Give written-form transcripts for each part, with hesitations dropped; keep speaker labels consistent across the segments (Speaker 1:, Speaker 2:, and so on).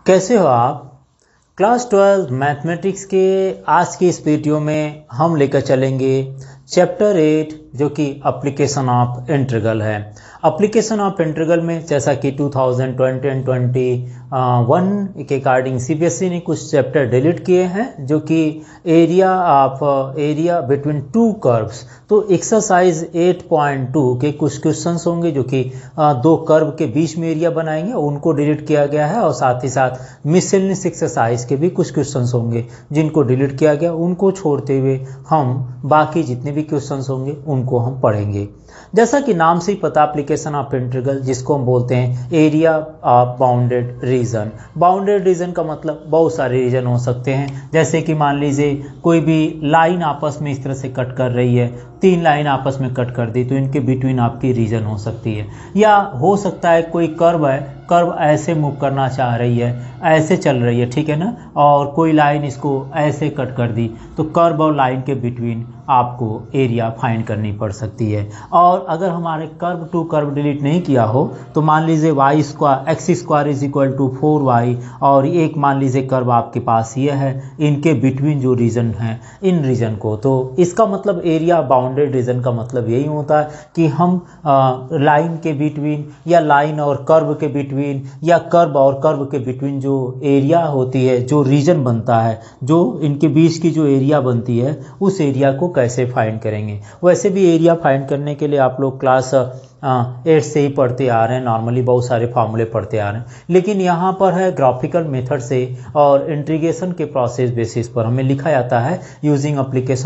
Speaker 1: कैसे हो आप? क्लास 12 मैथमेटिक्स के आज की इस वीडियो में हम लेकर चलेंगे चैप्टर 8 जो कि एप्लीकेशन ऑफ इंटीग्रल है। एप्लीकेशन ऑफ इंटीग्रल में जैसा कि 2020 एंड 21 के अकॉर्डिंग सीबीएसई ने कुछ चैप्टर डिलीट किए हैं जो कि एरिया बिटवीन टू कर्व्स। तो एक्सरसाइज 8.2 के कुछ क्वेश्चंस होंगे जो कि दो कर्व के बीच में एरिया बनाएंगे, उनको डिलीट किया गया है। और साथ ही साथ मिसलेनियस एक्सरसाइज के भी कुछ क्वेश्चंस होंगे जिनको डिलीट किया गया, उनको छोड़ते हुए हम बाकी जितने भी क्वेश्चंस होंगे उनको हम पढ़ेंगे। जैसा कि नाम से ही पता, एप्लीकेशन ऑफ इंटीग्रल जिसको हम बोलते हैं area of bounded region. Bounded region का मतलब बहुत सारे रीजन हो सकते हैं, जैसे कि मान लीजिए कोई भी लाइन आपस में इस तरह से कट कर रही है, तीन लाइन आपस में कट कर दी तो इनके बिटवीन आपकी रीजन हो सकती है। या हो सकता है कोई कर्व है, कर्व ऐसे मूव करना चाह रही है, ऐसे चल रही है, ठीक है ना, और कोई लाइन इसको ऐसे कट कर दी तो कर्व और लाइन के बिटवीन आपको एरिया फाइंड करनी पड़ सकती है। और अगर हमारे कर्व टू कर्व डिलीट नहीं किया हो तो मान लीजिए y square x square is equal to 4y और एक मान लीजिए कर्व आपके पास ये है, इनके बिटवीन जो रीजन है इन रीजन को, तो इसका मतलब एरिया बाउंडेड रीजन का मतलब यही होता है कि हम लाइन के बिटवीन या लाइन और कर्व के बिटवीन या कर्व और कर्व के बिटवीन जो एरिया होती है, जो रीजन बनता है, जो इनके बीच की जो एरिया बनती है उस एरिया को कैसे फाइंड करेंगे। वैसे भी एरिया फाइंड करने के लिए आप लोग क्लास 8 से ही पढ़ते आ रहे हैं, नॉर्मली बहुत सारे फॉर्मूले पढ़ते आ रहे हैं, लेकिन यहाँ पर है ग्राफिकल मेथड से और इंटीग्रेशन के प्रोसेस बेसिस पर हमें लिखा जाता है using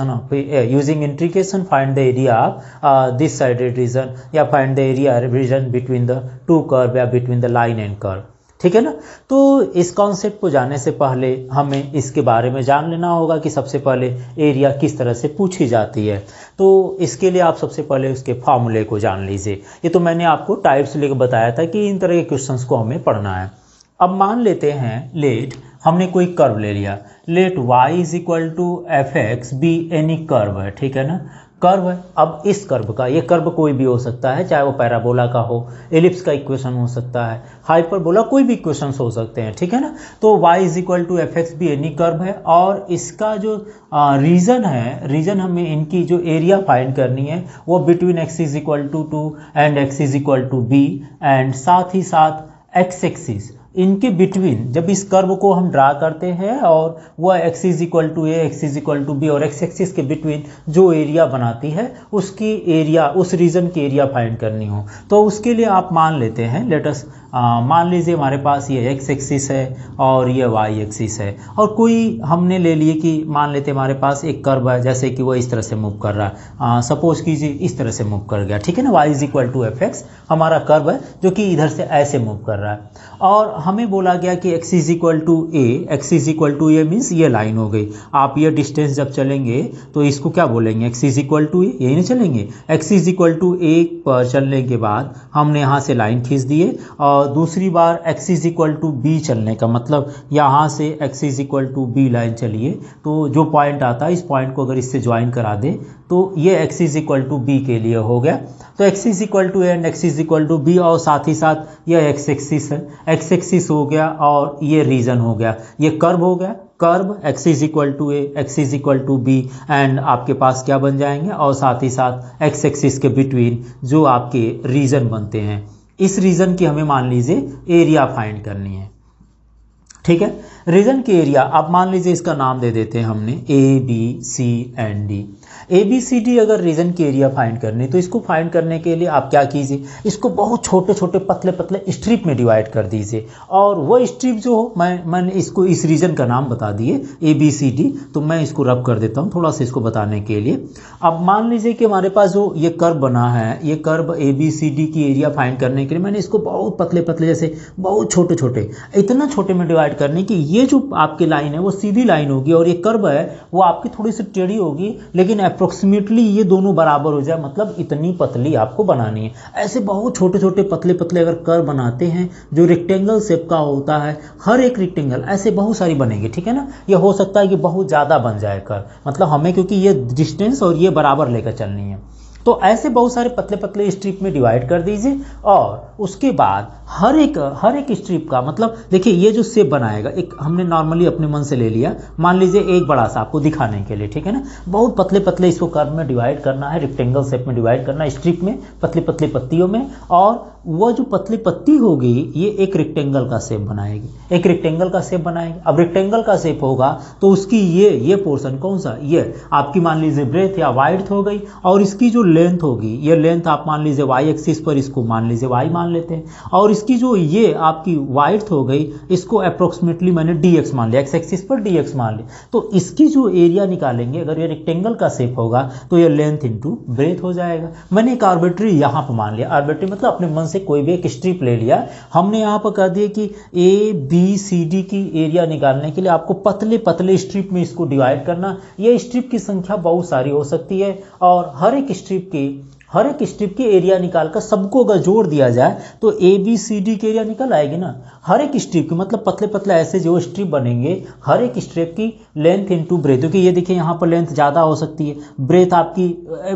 Speaker 1: integration find the area of this sided region या find the area region between the two curve या between the line and curve, ठीक है ना। तो इस कॉन्सेप्ट को जानने से पहले हमें इसके बारे में जान लेना होगा कि सबसे पहले एरिया किस तरह से पूछी जाती है। तो इसके लिए आप सबसे पहले उसके फार्मूले को जान लीजिए। ये तो मैंने आपको टाइप्स लेकर बताया था कि इन तरह के क्वेश्चंस को हमें पढ़ना है। अब मान लेते हैं लेट हमने कोई कर्व ले लिया, let y is equal to f x be any curve है, ठीक है ना, कर्व है। अब इस कर्व का, ये कर्व कोई भी हो सकता है, चाहे वो पैराबोला का हो, एलिप्स का इक्वेशन हो सकता है, हाइपरबोला, कोई भी इक्वेशन हो सकते हैं, ठीक है ना। तो y is equal to f x be any curve है और इसका जो रीजन है, रीजन हमें इनकी जो एरिया फाइंड करनी है वो between x is equal to 2 and x is equal to b and साथ ही साथ x एक्सिस, इनके बिटवीन जब इस कर्व को हम ड्रा करते हैं और वह x is equal to a, x is equal to b और x एक्सिस के बिटवीन जो एरिया बनाती है उसकी एरिया, उस रीजन की एरिया फाइंड करनी हो तो उसके लिए आप मान लेते हैं, लेट अस मान लीजिए हमारे पास ये x एक्सिस है और ये y एक्सिस है और कोई हमने ले लिए कि मान लेते हमारे पास एक कर्व है, जैसे कि वो इस तरह से मूव कर रहा है, सपोज कीजिए इस तरह से मूव कर गया, ठीक है ना। y is equal to f x हमारा कर्व है जो कि इधर से ऐसे मूव कर रहा है और हमें बोला गया कि x is equal to a, x is equal to a means ये लाइन हो गई। आप ये डिस्टेंस जब चलेंगे तो इसको क्या बोलेंगे, x is equal to a, यही ना चलेंगे। x is equal to a पर चलने के बाद हमने यहाँ से लाइन खींच दिए और दूसरी बार x is equal to b चलने का मतलब यहाँ से x is equal to b line चलिए तो जो पॉइंट आता है इस पॉइंट को अगर इससे ज्वाइन करा दे तो ये x is equal to b के लिए हो गया। तो x is equal to a and x is equal to b और साथ ही साथ यह x एक्सिस है, x एक्सिस हो गया और ये रीजन हो गया, ये कर्व हो गया, curve x is equal to a, x is equal to b and आपके पास क्या बन जाएंगे और साथ ही साथ x एक्सिस के बिटवीन जो आपके रीजन बनते हैं, इस रीजन की हमें मान लीजिए एरिया फाइंड करनी है, ठीक है। रीजन की एरिया आप मान लीजिए इसका नाम दे देते हैं हमने A B C and D. A B C D अगर रीजन की एरिया फाइंड करनी तो इसको फाइंड करने के लिए आप क्या कीजिए, इसको बहुत छोटे छोटे पतले पतले स्ट्रिप में डिवाइड कर दीजिए और वो स्ट्रिप जो हो, मैंने इसको इस रीजन का नाम बता दिए ए बी सी डी, तो मैं इसको रब कर देता हूँ थोड़ा सा इसको बताने के लिए। अब मान लीजिए कि हमारे पास जो ये कर्व बना है, ये curve A B C D की एरिया फाइंड करने के लिए मैंने इसको बहुत पतले पतले, जैसे बहुत छोटे छोटे, इतना छोटे में डिवाइड करने की ये जो आपकी लाइन है वो सीधी लाइन होगी और ये कर्व है वो आपकी थोड़ी सी टेढ़ी होगी, लेकिन अप्रोक्सीमेटली ये दोनों बराबर हो जाए, मतलब इतनी पतली आपको बनानी है। ऐसे बहुत छोटे छोटे पतले पतले अगर कर्व बनाते हैं जो रेक्टेंगल शेप का होता है, हर एक रेक्टेंगल ऐसे बहुत सारी बनेगी, ठीक है ना। ये हो सकता है कि बहुत ज़्यादा बन जाए कर्व, मतलब हमें क्योंकि ये डिस्टेंस और ये बराबर लेकर चलनी है, तो ऐसे बहुत सारे पतले पतले स्ट्रिप में डिवाइड कर दीजिए और उसके बाद हर एक स्ट्रिप का मतलब देखिए ये जो शेप बनाएगा, एक हमने नॉर्मली अपने मन से ले लिया, मान लीजिए एक बड़ा सा आपको दिखाने के लिए, ठीक है ना। बहुत पतले पतले इसको कर्व में डिवाइड करना है, रेक्टेंगल शेप में डिवाइड करना है, स्ट्रिप में पतली पतली पत्तियों में, और वह जो पतली पत्ती होगी ये एक रेक्टेंगल का शेप बनाएगी, एक रेक्टेंगल का शेप बनाएगी। अब रेक्टेंगल का शेप होगा तो उसकी ये पोर्शन कौन सा, ये आपकी मान लीजिए ब्रेथ या वाइड्थ हो गई, और इसकी जो लेंथ होगी, ये लेंथ आप मान लीजिए वाई एक्सिस पर इसको मान लीजिए वाई मान लेते हैं, और इसकी जो ये आपकी वाइड्थ हो गई इसको अप्रोक्सीमेटली मैंने dx मान लिया, एक्स एक्सिस पर dx मान लिया। तो इसकी जो एरिया निकालेंगे, अगर ये रेक्टेंगल का शेप होगा तो ये लेंथ इंटू ब्रेथ हो जाएगा। मैंने एक आर्बिट्री यहाँ पर मान लिया, आर्बिट्री मतलब अपने मन से कोई भी एक स्ट्रिप ले लिया, हमने यहाँ पर कह दिया कि ABCD की एरिया निकालने के लिए आपको पतले पतले स्ट्रिप में इसको डिवाइड करना। ये स्ट्रिप की संख्या बहुत सारी हो सकती है और हर एक स्ट्रिप की एरिया निकालकर सबको अगर जोड़ दिया जाए तो ABCD की एरिया निकल आएगी ना। हर एक स्ट्रिप की मतलब पतले पतले ऐसे जो स्ट्रिप बनेंगे, हर एक स्ट्रिप की लेंथ इनटू ब्रेथ, क्योंकि ये देखिए यहाँ पर लेंथ ज़्यादा हो सकती है, ब्रेथ आपकी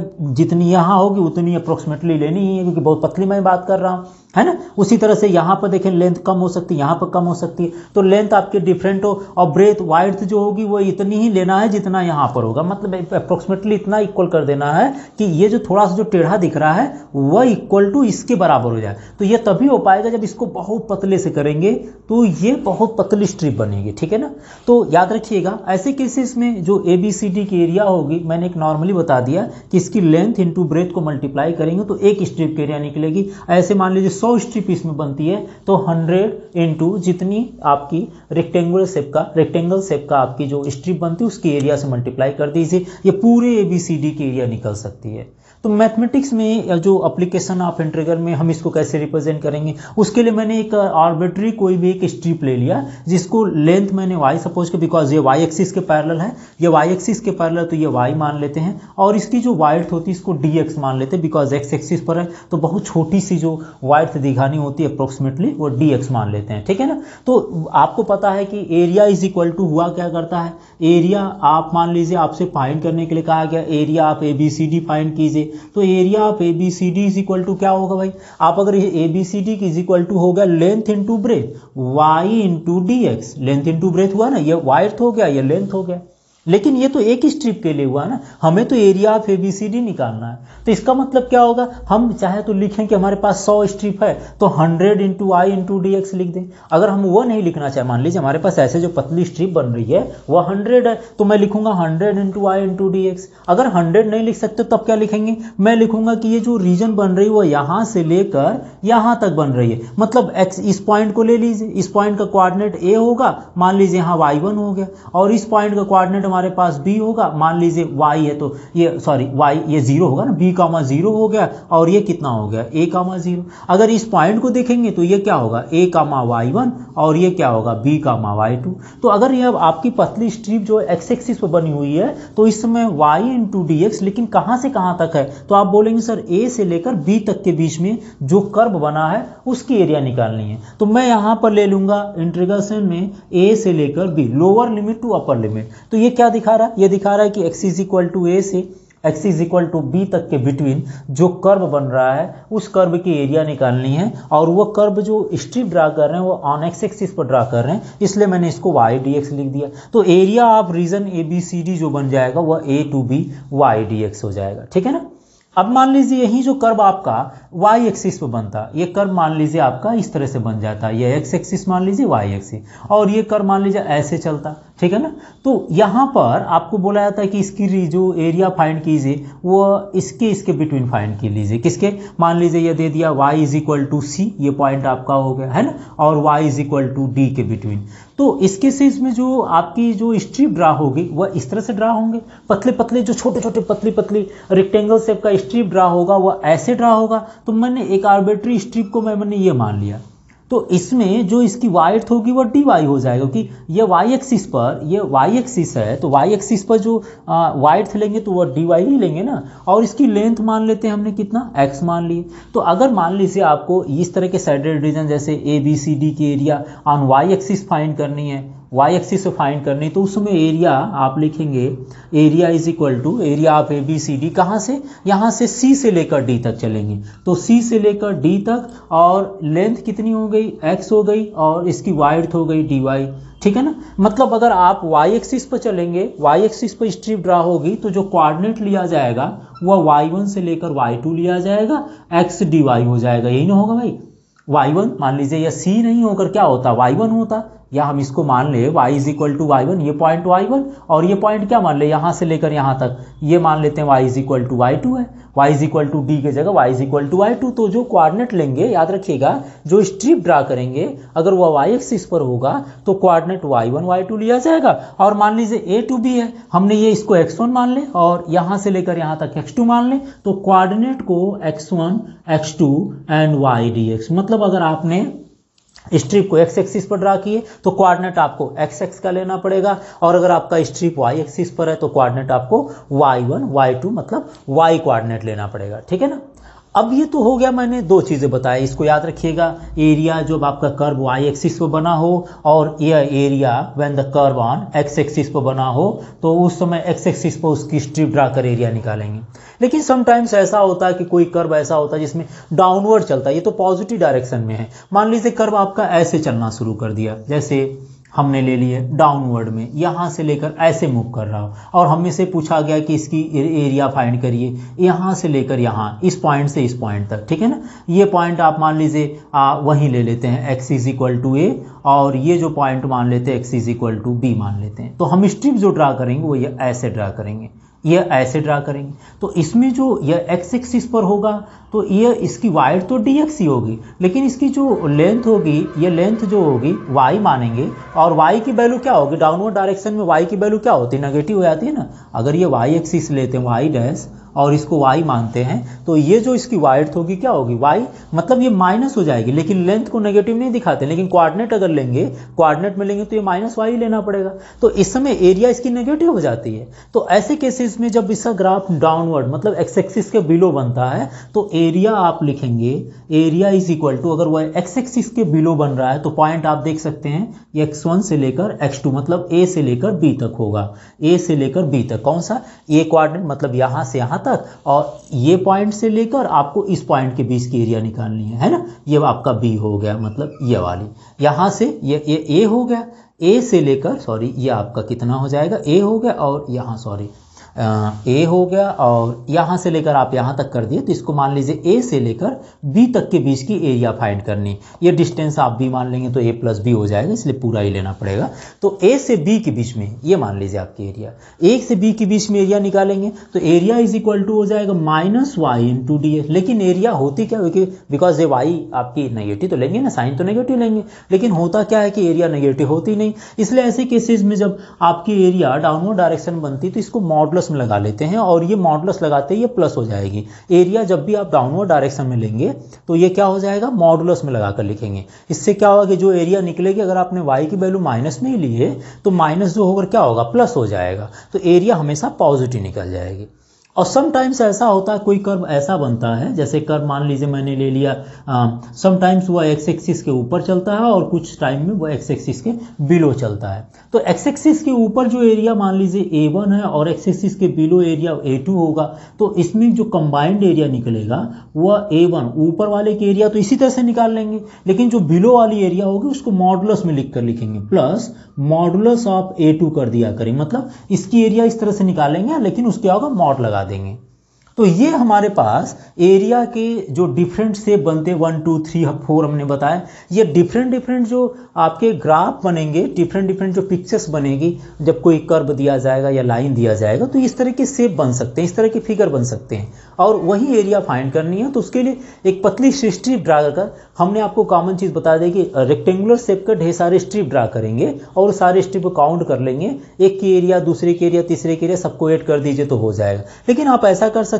Speaker 1: जितनी यहाँ होगी उतनी अप्रोक्सीमेटली लेनी ही है, क्योंकि बहुत पतली मैं बात कर रहा हूँ, है ना। उसी तरह से यहाँ पर देखें लेंथ कम हो सकती है, यहाँ पर कम हो सकती है, तो लेंथ आपकी डिफरेंट हो, और ब्रेथ वाइड्थ जो होगी वो इतनी ही लेना है जितना यहाँ पर होगा, मतलब अप्रोक्सीमेटली इतना इक्वल कर देना है कि ये जो थोड़ा सा जो टेढ़ा दिख रहा है वह इक्वल टू इसके बराबर हो जाए। तो ये तभी हो पाएगा जब इसको बहुत पतले से करेंगे तो ये बहुत पतली स्ट्रिप बनेगी, ठीक है ना। तो याद रखिएगा ऐसे केसेस में जो ABCD की एरिया होगी, मैंने एक नॉर्मली बता दिया कि इसकी लेंथ इंटू ब्रेथ को मल्टीप्लाई करेंगे तो एक स्ट्रिप की एरिया निकलेगी। ऐसे मान लीजिए 100 स्ट्रिप इसमें बनती है तो 100 इंटू जितनी आपकी रेक्टेंगल शेप का आपकी जो स्ट्रिप बनती है उसकी एरिया से मल्टीप्लाई कर दीजिए, ये पूरे ABCD की एरिया निकल सकती है। तो मैथमेटिक्स में जो एप्लीकेशन ऑफ इंटीग्रल में हम इसको कैसे रिप्रेजेंट करेंगे, उसके लिए मैंने एक आर्बिट्री कोई भी एक स्ट्रिप ले लिया जिसको लेंथ मैंने y सपोज के, बिकॉज ये y एक्सिस के पैरेलल है, ये y एक्सिस के पैरेलल तो ये y मान लेते हैं, और इसकी जो वाइड्थ होती है इसको dx मान लेते हैं, बिकॉज x एक्सिस पर है तो बहुत छोटी सी जो वाइड्थ दिखानी होती है अप्रोक्सीमेटली वो dx मान लेते हैं, ठीक है ना। तो आपको पता है कि एरिया इज इक्वल टू हुआ क्या करता है, एरिया आप मान लीजिए आपसे फाइंड करने के लिए कहा गया एरिया आप ABCD फाइंड कीजिए, तो area of ABCD is equal to क्या होगा भाई, आप अगर ये ABCD की इज इक्वल टू हो गया length into breadth, y into dx, length into breadth हुआ ना, ये वाइड्थ हो गया, ये लेंथ हो गया, लेकिन ये तो एक ही स्ट्रिप के लिए हुआ ना, हमें तो एरिया ऑफ ABCD निकालना है। तो इसका मतलब क्या होगा, हम चाहे तो लिखें कि हमारे पास 100 स्ट्रिप है तो 100 इंटू y इंटू dx लिख दें। अगर हम वो नहीं लिखना चाहे, मान लीजिए हमारे पास ऐसे जो पतली स्ट्रिप बन रही है वो 100 है तो मैं लिखूंगा 100 इंटू y इंटू dx। अगर 100 नहीं लिख सकते तब क्या लिखेंगे, मैं लिखूंगा कि ये जो रीजन बन रही है वो यहाँ से लेकर यहाँ तक बन रही है, मतलब x इस पॉइंट को ले लीजिए, इस पॉइंट का कोऑर्डिनेट a होगा, मान लीजिए यहाँ y1 हो गया, और इस पॉइंट का कोऑर्डिनेट हमारे पास b होगा, मान लीजिए y है तो ये सॉरी y ये 0 होगा ना, b कामा 0 हो गया, और ये कितना हो गया a कामा 0। अगर इस पॉइंट को देखेंगे तो ये क्या होगा a कामा y1 और ये क्या होगा b कामा y2। तो अगर ये अब आपकी पतली स्ट्रिप जो x एक्सिस पर बनी हुई है तो इस समय y इंटू dx, लेकिन कहाँ से कहाँ तक है, तो आप बोलेंगे सर a से लेकर b तक के बीच में जो कर्व बना है उसकी एरिया निकालनी है। तो मैं यहाँ पर ले लूंगा इंटीग्रेशन में a से लेकर b, lower limit to upper limit. तो ये क्या दिखा रहा है, ये दिखा रहा है कि x is equal to a से x is equal to b तक के बिटवीन जो कर्व बन रहा है उस कर्व की एरिया निकालनी है, और वो कर्व जो स्ट्रिप ड्रा कर रहे हैं वो ऑन x एक्सिस पर ड्रा कर रहे हैं, इसलिए मैंने इसको y dx लिख दिया। तो एरिया ऑफ रीजन ABCD जो बन जाएगा वह a to b y dx हो जाएगा, ठीक है ना। अब मान लीजिए यही जो कर्व आपका y एक्सिस पर बनता, ये कर्व मान लीजिए आपका इस तरह से बन जाता, ये x एक्सिस मान लीजिए y एक्सिस, और ये कर्व मान लीजिए ऐसे चलता, ठीक है ना। तो यहाँ पर आपको बोला जाता है कि इसकी जो एरिया फाइंड कीजिए वो इसके बिटवीन फाइंड की लीजिए, किसके, मान लीजिए ये दे दिया y is equal to c, ये पॉइंट आपका हो गया है ना, और y is equal to d के बिटवीन। तो इसके से इसमें जो आपकी जो स्ट्रिप ड्रा होगी वह इस तरह से ड्रा होंगे, पतले पतले जो छोटे छोटे पतली पतली रेक्टेंगल शेप का स्ट्रिप ड्रा होगा वह ऐसे ड्रा होगा। तो मैंने एक आर्बिट्री स्ट्रिप को मैंने ये मान लिया, तो इसमें जो इसकी वाइड्थ होगी वो dy हो जाएगा, क्योंकि ये y एक्सिस पर, ये y एक्सिस है तो y एक्सिस पर जो वाइड्थ लेंगे तो वो dy ही लेंगे ना, और इसकी लेंथ मान लेते हैं हमने कितना x मान लिए। तो अगर मान लीजिए आपको इस तरह के साइडेड रीजन जैसे ABCD की area on y axis find करनी है, वाई एक्सिस पे फाइंड करनी, तो उस समय एरिया आप लिखेंगे, area is equal to area of A B C D, कहाँ से, यहाँ से सी से लेकर डी तक चलेंगे, तो सी से लेकर डी तक, और लेंथ कितनी हो गई, एक्स हो गई, और इसकी वाइड्थ हो गई डी वाई, ठीक है ना। मतलब अगर आप वाई एक्सिस पर चलेंगे, वाई एक्सिस पर स्ट्रिप ड्रा होगी, तो जो कोऑर्डिनेट लिया जाएगा वह y1 से लेकर y2 लिया जाएगा, x dy हो जाएगा, यही ना होगा भाई। y1 मान लीजिए, या c नहीं होकर क्या होता, y1 होता, या हम इसको मान ले y is equal to y1, ये पॉइंट y1, और ये पॉइंट क्या मान ले, यहाँ से लेकर यहाँ तक, ये मान लेते हैं y is equal to y2 है, y is equal to d की जगह y is equal to y2। तो जो कोऑर्डिनेट लेंगे, याद रखिएगा, जो स्ट्रिप ड्रा करेंगे अगर वह y एक्सिस पर होगा तो कोऑर्डिनेट y1 y2 लिया जाएगा, और मान लीजिए a टू b है, हमने ये इसको x1 मान ले और यहाँ से लेकर यहाँ तक x2 मान ले, तो कोऑर्डिनेट को x1 x2 and y dx, मतलब अगर आपने स्ट्रिप को x एक्सिस पर ड्रा किए तो कोऑर्डिनेट आपको x का लेना पड़ेगा, और अगर आपका स्ट्रिप y एक्सिस पर है तो कोऑर्डिनेट आपको y1 y2 मतलब y कोऑर्डिनेट लेना पड़ेगा, ठीक है ना। अब ये तो हो गया, मैंने दो चीज़ें बताई, इसको याद रखिएगा, एरिया जब आपका कर्व y एक्सिस पर बना हो, और यह area when the curve on x axis पर बना हो, तो उस समय x एक्सिस पर उसकी स्ट्रिप ड्रा कर एरिया निकालेंगे। लेकिन समटाइम्स ऐसा होता है कि कोई कर्व ऐसा होता है जिसमें डाउनवर्ड चलता है, ये तो पॉजिटिव डायरेक्शन में है, मान लीजिए कर्व आपका ऐसे चलना शुरू कर दिया, जैसे हमने ले लिए डाउनवर्ड में, यहाँ से लेकर ऐसे मूव कर रहा हो, और हमें से पूछा गया कि इसकी एरिया फाइंड करिए यहाँ से लेकर यहाँ, इस पॉइंट से इस पॉइंट तक, ठीक है ना। ये पॉइंट आप मान लीजिए वहीं ले लेते हैं, x is equal to a, और ये जो पॉइंट मान लेते हैं x is equal to b मान लेते हैं। तो हम स्ट्रिप जो ड्रा करेंगे वो ये ऐसे ड्रा करेंगे, ये ऐसे ड्रा करेंगे, तो इसमें जो यह x एक्सिस पर होगा तो ये इसकी वाइड तो dx ही होगी, लेकिन इसकी जो लेंथ होगी, ये लेंथ जो होगी y मानेंगे, और y की वैल्यू क्या होगी, डाउनवर्ड डायरेक्शन में y की वैल्यू क्या होती है, नेगेटिव हो जाती है ना। अगर ये y एक्सिस लेते हैं y डैश और इसको y मानते हैं, तो ये जो इसकी वाइड्थ होगी क्या होगी, y मतलब ये माइनस हो जाएगी, लेकिन लेंथ को नेगेटिव नहीं दिखाते, लेकिन कोऑर्डिनेट अगर लेंगे, कोऑर्डिनेट में लेंगे तो ये माइनस y लेना पड़ेगा, तो इस समय एरिया इसकी नेगेटिव हो जाती है। तो ऐसे केसेस में जब इसका ग्राफ डाउनवर्ड मतलब x एक्सिस के बिलो बनता है, तो एरिया आप लिखेंगे, एरिया इज इक्वल टू, अगर वह x एक्सिस के बिलो बन रहा है तो पॉइंट आप देख सकते हैं, ये x1 से लेकर x2 मतलब a से लेकर b तक होगा, a से लेकर b तक, कौन सा, a कोऑर्डिनेट मतलब यहाँ से यहाँ तक, और ये पॉइंट से लेकर आपको इस पॉइंट के बीच की एरिया निकालनी है ना। ये आपका b हो गया, मतलब ये वाली, यहाँ से ये a हो गया, a से लेकर, सॉरी ये आपका कितना हो जाएगा, a हो गया, और यहाँ सॉरी a हो गया, और यहाँ से लेकर आप यहाँ तक कर दिए, तो इसको मान लीजिए a से लेकर b तक के बीच की एरिया फाइंड करनी। ये डिस्टेंस आप b मान लेंगे तो a प्लस बी हो जाएगा, इसलिए पूरा ही लेना पड़ेगा। तो a से b के बीच में ये मान लीजिए आपकी एरिया, a से b के बीच में एरिया निकालेंगे तो एरिया इज इक्वल टू हो जाएगा minus y into d s. लेकिन एरिया होती क्या होगी, बिकॉज ये y आपकी नेगेटिव तो लेंगे ना, साइन तो नेगेटिव लेंगे, लेकिन होता क्या है कि एरिया नेगेटिव होती नहीं, इसलिए ऐसे केसेस में जब आपकी एरिया डाउनवर्ड डायरेक्शन बनती तो इसको मॉडुलस में लगा लेते हैं, और ये मॉडुलस लगाते ही ये प्लस हो जाएगी। एरिया जब भी आप डाउनवर्ड डायरेक्शन में लेंगे तो ये क्या हो जाएगा, मॉडुलस में लगाकर लिखेंगे। इससे क्या होगा कि जो एरिया निकलेगी, अगर आपने y की वैल्यू माइनस में ही ली है तो माइनस जो होगा क्या होगा, प्लस हो जाएगा, तो एरिया हमेशा पॉजिटिव निकल जाएगी। और समटाइम्स ऐसा होता है, कोई कर्व ऐसा बनता है, जैसे कर्व मान लीजिए मैंने ले लिया, समटाइम्स वह एक्स एक्सिस के ऊपर चलता है और कुछ टाइम में वह एक्स एक्सिस के बिलो चलता है। तो एक्स एक्सिस के ऊपर जो एरिया मान लीजिए A1 है और एक्स एक्सिस के बिलो एरिया A2 होगा, तो इसमें जो कंबाइंड एरिया निकलेगा वह A1 ऊपर वाले के एरिया तो इसी तरह से निकाल लेंगे, लेकिन जो बिलो वाली एरिया होगी उसको मॉडुलस में लिख कर लिखेंगे, प्लस मॉडुलस ऑफ A2 कर दिया करें, मतलब इसकी एरिया इस तरह से निकालेंगे, लेकिन उसके होगा मॉड लगा देंगे। तो ये हमारे पास एरिया के जो डिफरेंट शेप बनते हैं, 1 2 3 4 हमने बताया, ये डिफरेंट जो आपके ग्राफ बनेंगे, डिफरेंट जो पिक्चर्स बनेगी, जब कोई कर्व दिया जाएगा या लाइन दिया जाएगा तो इस तरह के शेप बन सकते हैं, इस तरह के फिगर बन सकते हैं, और वही एरिया फाइंड करनी है। तो उसके लिए एक पतली सी स्ट्रिप ड्रा कर, हमने आपको कॉमन चीज़ बता दें कि रेक्टेंगुलर शेप का ढेर सारे स्ट्रिप ड्रा करेंगे और सारे स्ट्रिप को काउंट कर लेंगे, एक की एरिया, दूसरे की एरिया, तीसरे की एरिया, सबको ऐड कर दीजिए तो हो जाएगा। लेकिन आप ऐसा कर सकते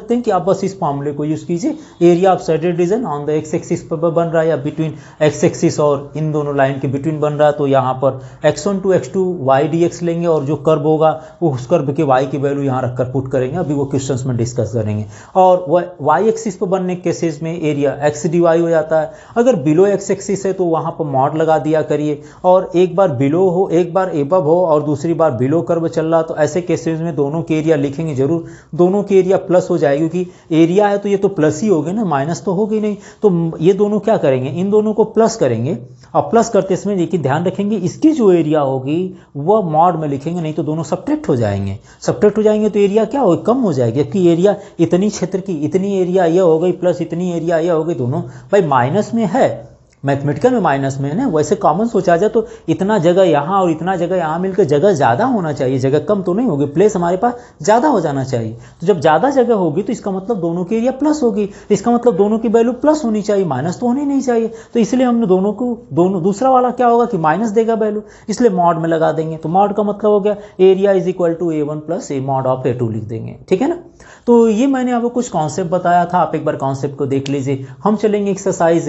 Speaker 1: सकते हैं कि आप बस इस फॉर्मूले को यूज कीजिए, area of sided region on the x axis पर बन रहा है या बिटवीन एक्स एक्सिस और इन दोनों लाइन के बिटवीन बन रहा है, तो यहाँ पर x1 to x2 y dx लेंगे और जो कर्व होगा वो उस कर्व के y की वैल्यू यहाँ रखकर पुट करेंगे, अभी वो क्वेश्चंस में डिस्कस करेंगे। और y एक्सिस पर बनने के केसेस में एरिया x dy हो जाता है। अगर बिलो x एक्सिस है तो वहाँ पर मॉड लगा दिया करिए, और एक बार बिलो हो एक बार एबव हो और दूसरी बार बिलो कर्व चल रहा, तो ऐसे केसेस में दोनों के एरिया लिखेंगे जरूर, दोनों के एरिया प्लस हो जाएगी, क्योंकि एरिया है तो ये तो प्लस ही होगी ना, माइनस तो होगी नहीं। तो ये दोनों क्या करेंगे, इन दोनों को प्लस करेंगे, और प्लस करते इसमें देखिए ध्यान रखेंगे इसकी जो एरिया होगी वह मॉड में लिखेंगे, नहीं तो दोनों सब्ट्रैक्ट हो जाएंगे। सब्ट्रैक्ट हो जाएंगे तो एरिया क्या होगी, कम हो जाएगी, क्योंकि एरिया इतनी क्षेत्र की इतनी एरिया यह हो गई प्लस इतनी एरिया यह हो गई, दोनों भाई माइनस में है, मैथमेटिकल में माइनस में है ना। वैसे कॉमन सोचा जाए तो इतना जगह यहाँ और इतना जगह यहाँ मिलकर जगह ज़्यादा होना चाहिए, जगह कम तो नहीं होगी, प्लेस हमारे पास ज़्यादा हो जाना चाहिए। तो जब ज़्यादा जगह होगी तो इसका मतलब दोनों की एरिया प्लस होगी, इसका मतलब दोनों की वैल्यू प्लस होनी चाहिए, माइनस तो होनी नहीं चाहिए। तो इसलिए हमने दोनों को दूसरा वाला क्या होगा कि माइनस देगा वैल्यू, इसलिए मॉड में लगा देंगे। तो मॉड का मतलब हो गया area is equal to A1 plus a mod of A2 लिख देंगे, ठीक है ना। तो ये मैंने आपको कुछ कॉन्सेप्ट बताया था, आप एक बार कॉन्सेप्ट को देख लीजिए। हम चलेंगे एक्सरसाइज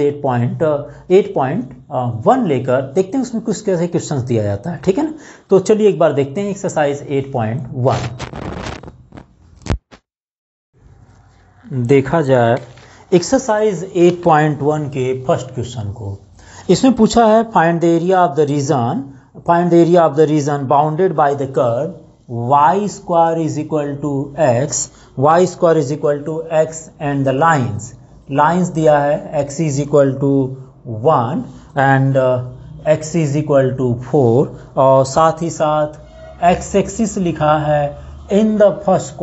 Speaker 1: 8.1 लेकर, देखते हैं उसमें कुछ कैसे क्वेश्चंस दिया जाता है, ठीक है ना। तो चलिए एक बार देखते हैं एक्सरसाइज 8.1। देखा जाए एक्सरसाइज 8.1 के फर्स्ट क्वेश्चन को, इसमें पूछा है find the area of the region bounded by the curve y square is equal to x, y square is equal to x and the lines दिया है x is equal to 1 and x is equal to 4, और साथ ही साथ x axis लिखा है in the first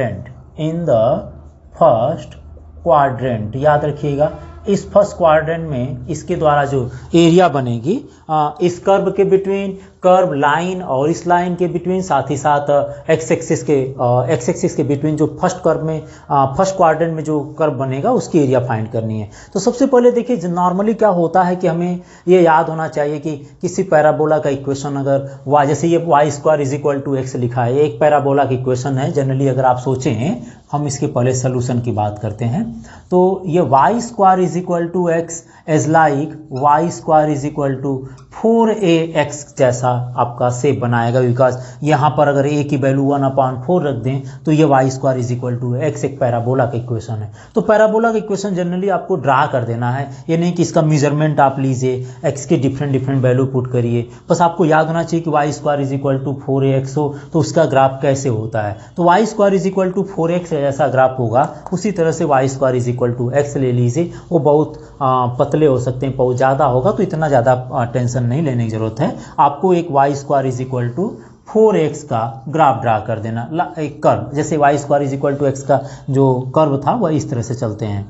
Speaker 1: quadrant, याद रखिएगा इस फर्स्ट क्वाड्रेंट में इसके द्वारा जो एरिया बनेगी इस कर्व के बिटवीन, कर्व लाइन और इस लाइन के बिटवीन, साथ ही साथ एक्स एक्सिस के बिटवीन जो फर्स्ट कर्व में फर्स्ट क्वाड्रेंट में जो कर्व बनेगा उसकी एरिया फाइंड करनी है। तो सबसे पहले देखिए नॉर्मली क्या होता है कि हमें ये याद होना चाहिए कि किसी पैराबोला का इक्वेशन अगर जैसे ये y square is equal to x लिखा है, एक पैराबोला का इक्वेशन है। जनरली अगर आप सोचें, हम इसके पहले सोल्यूशन की बात करते हैं, तो ये y square is equal to x as like y square is equal to 4ax जैसा आपका शेप बनाएगा, बिकॉज यहाँ पर अगर a की वैल्यू 1/4 रख दें तो ये y square is equal to x एक पैराबोला का इक्वेशन है। तो पैराबोला का इक्वेशन जनरली आपको ड्रा कर देना है, ये नहीं कि इसका मेजरमेंट आप लीजिए, x के डिफरेंट वैल्यू पुट करिए, बस आपको याद होना चाहिए कि y square is equal to 4ax हो तो उसका ग्राफ कैसे होता है। तो y square is equal to 4x जैसा ग्राफ होगा, उसी तरह से y square is equal to x ले लीजिए। वो बहुत पतले हो सकते हैं, बहुत ज़्यादा होगा तो इतना ज़्यादा टेंशन नहीं लेने की जरूरत है। आपको एक y square is equal to 4x का ग्राफ ड्रा कर देना, एक कर्व, जैसे y square is equal to x का जो कर्व था वह इस तरह से चलते हैं,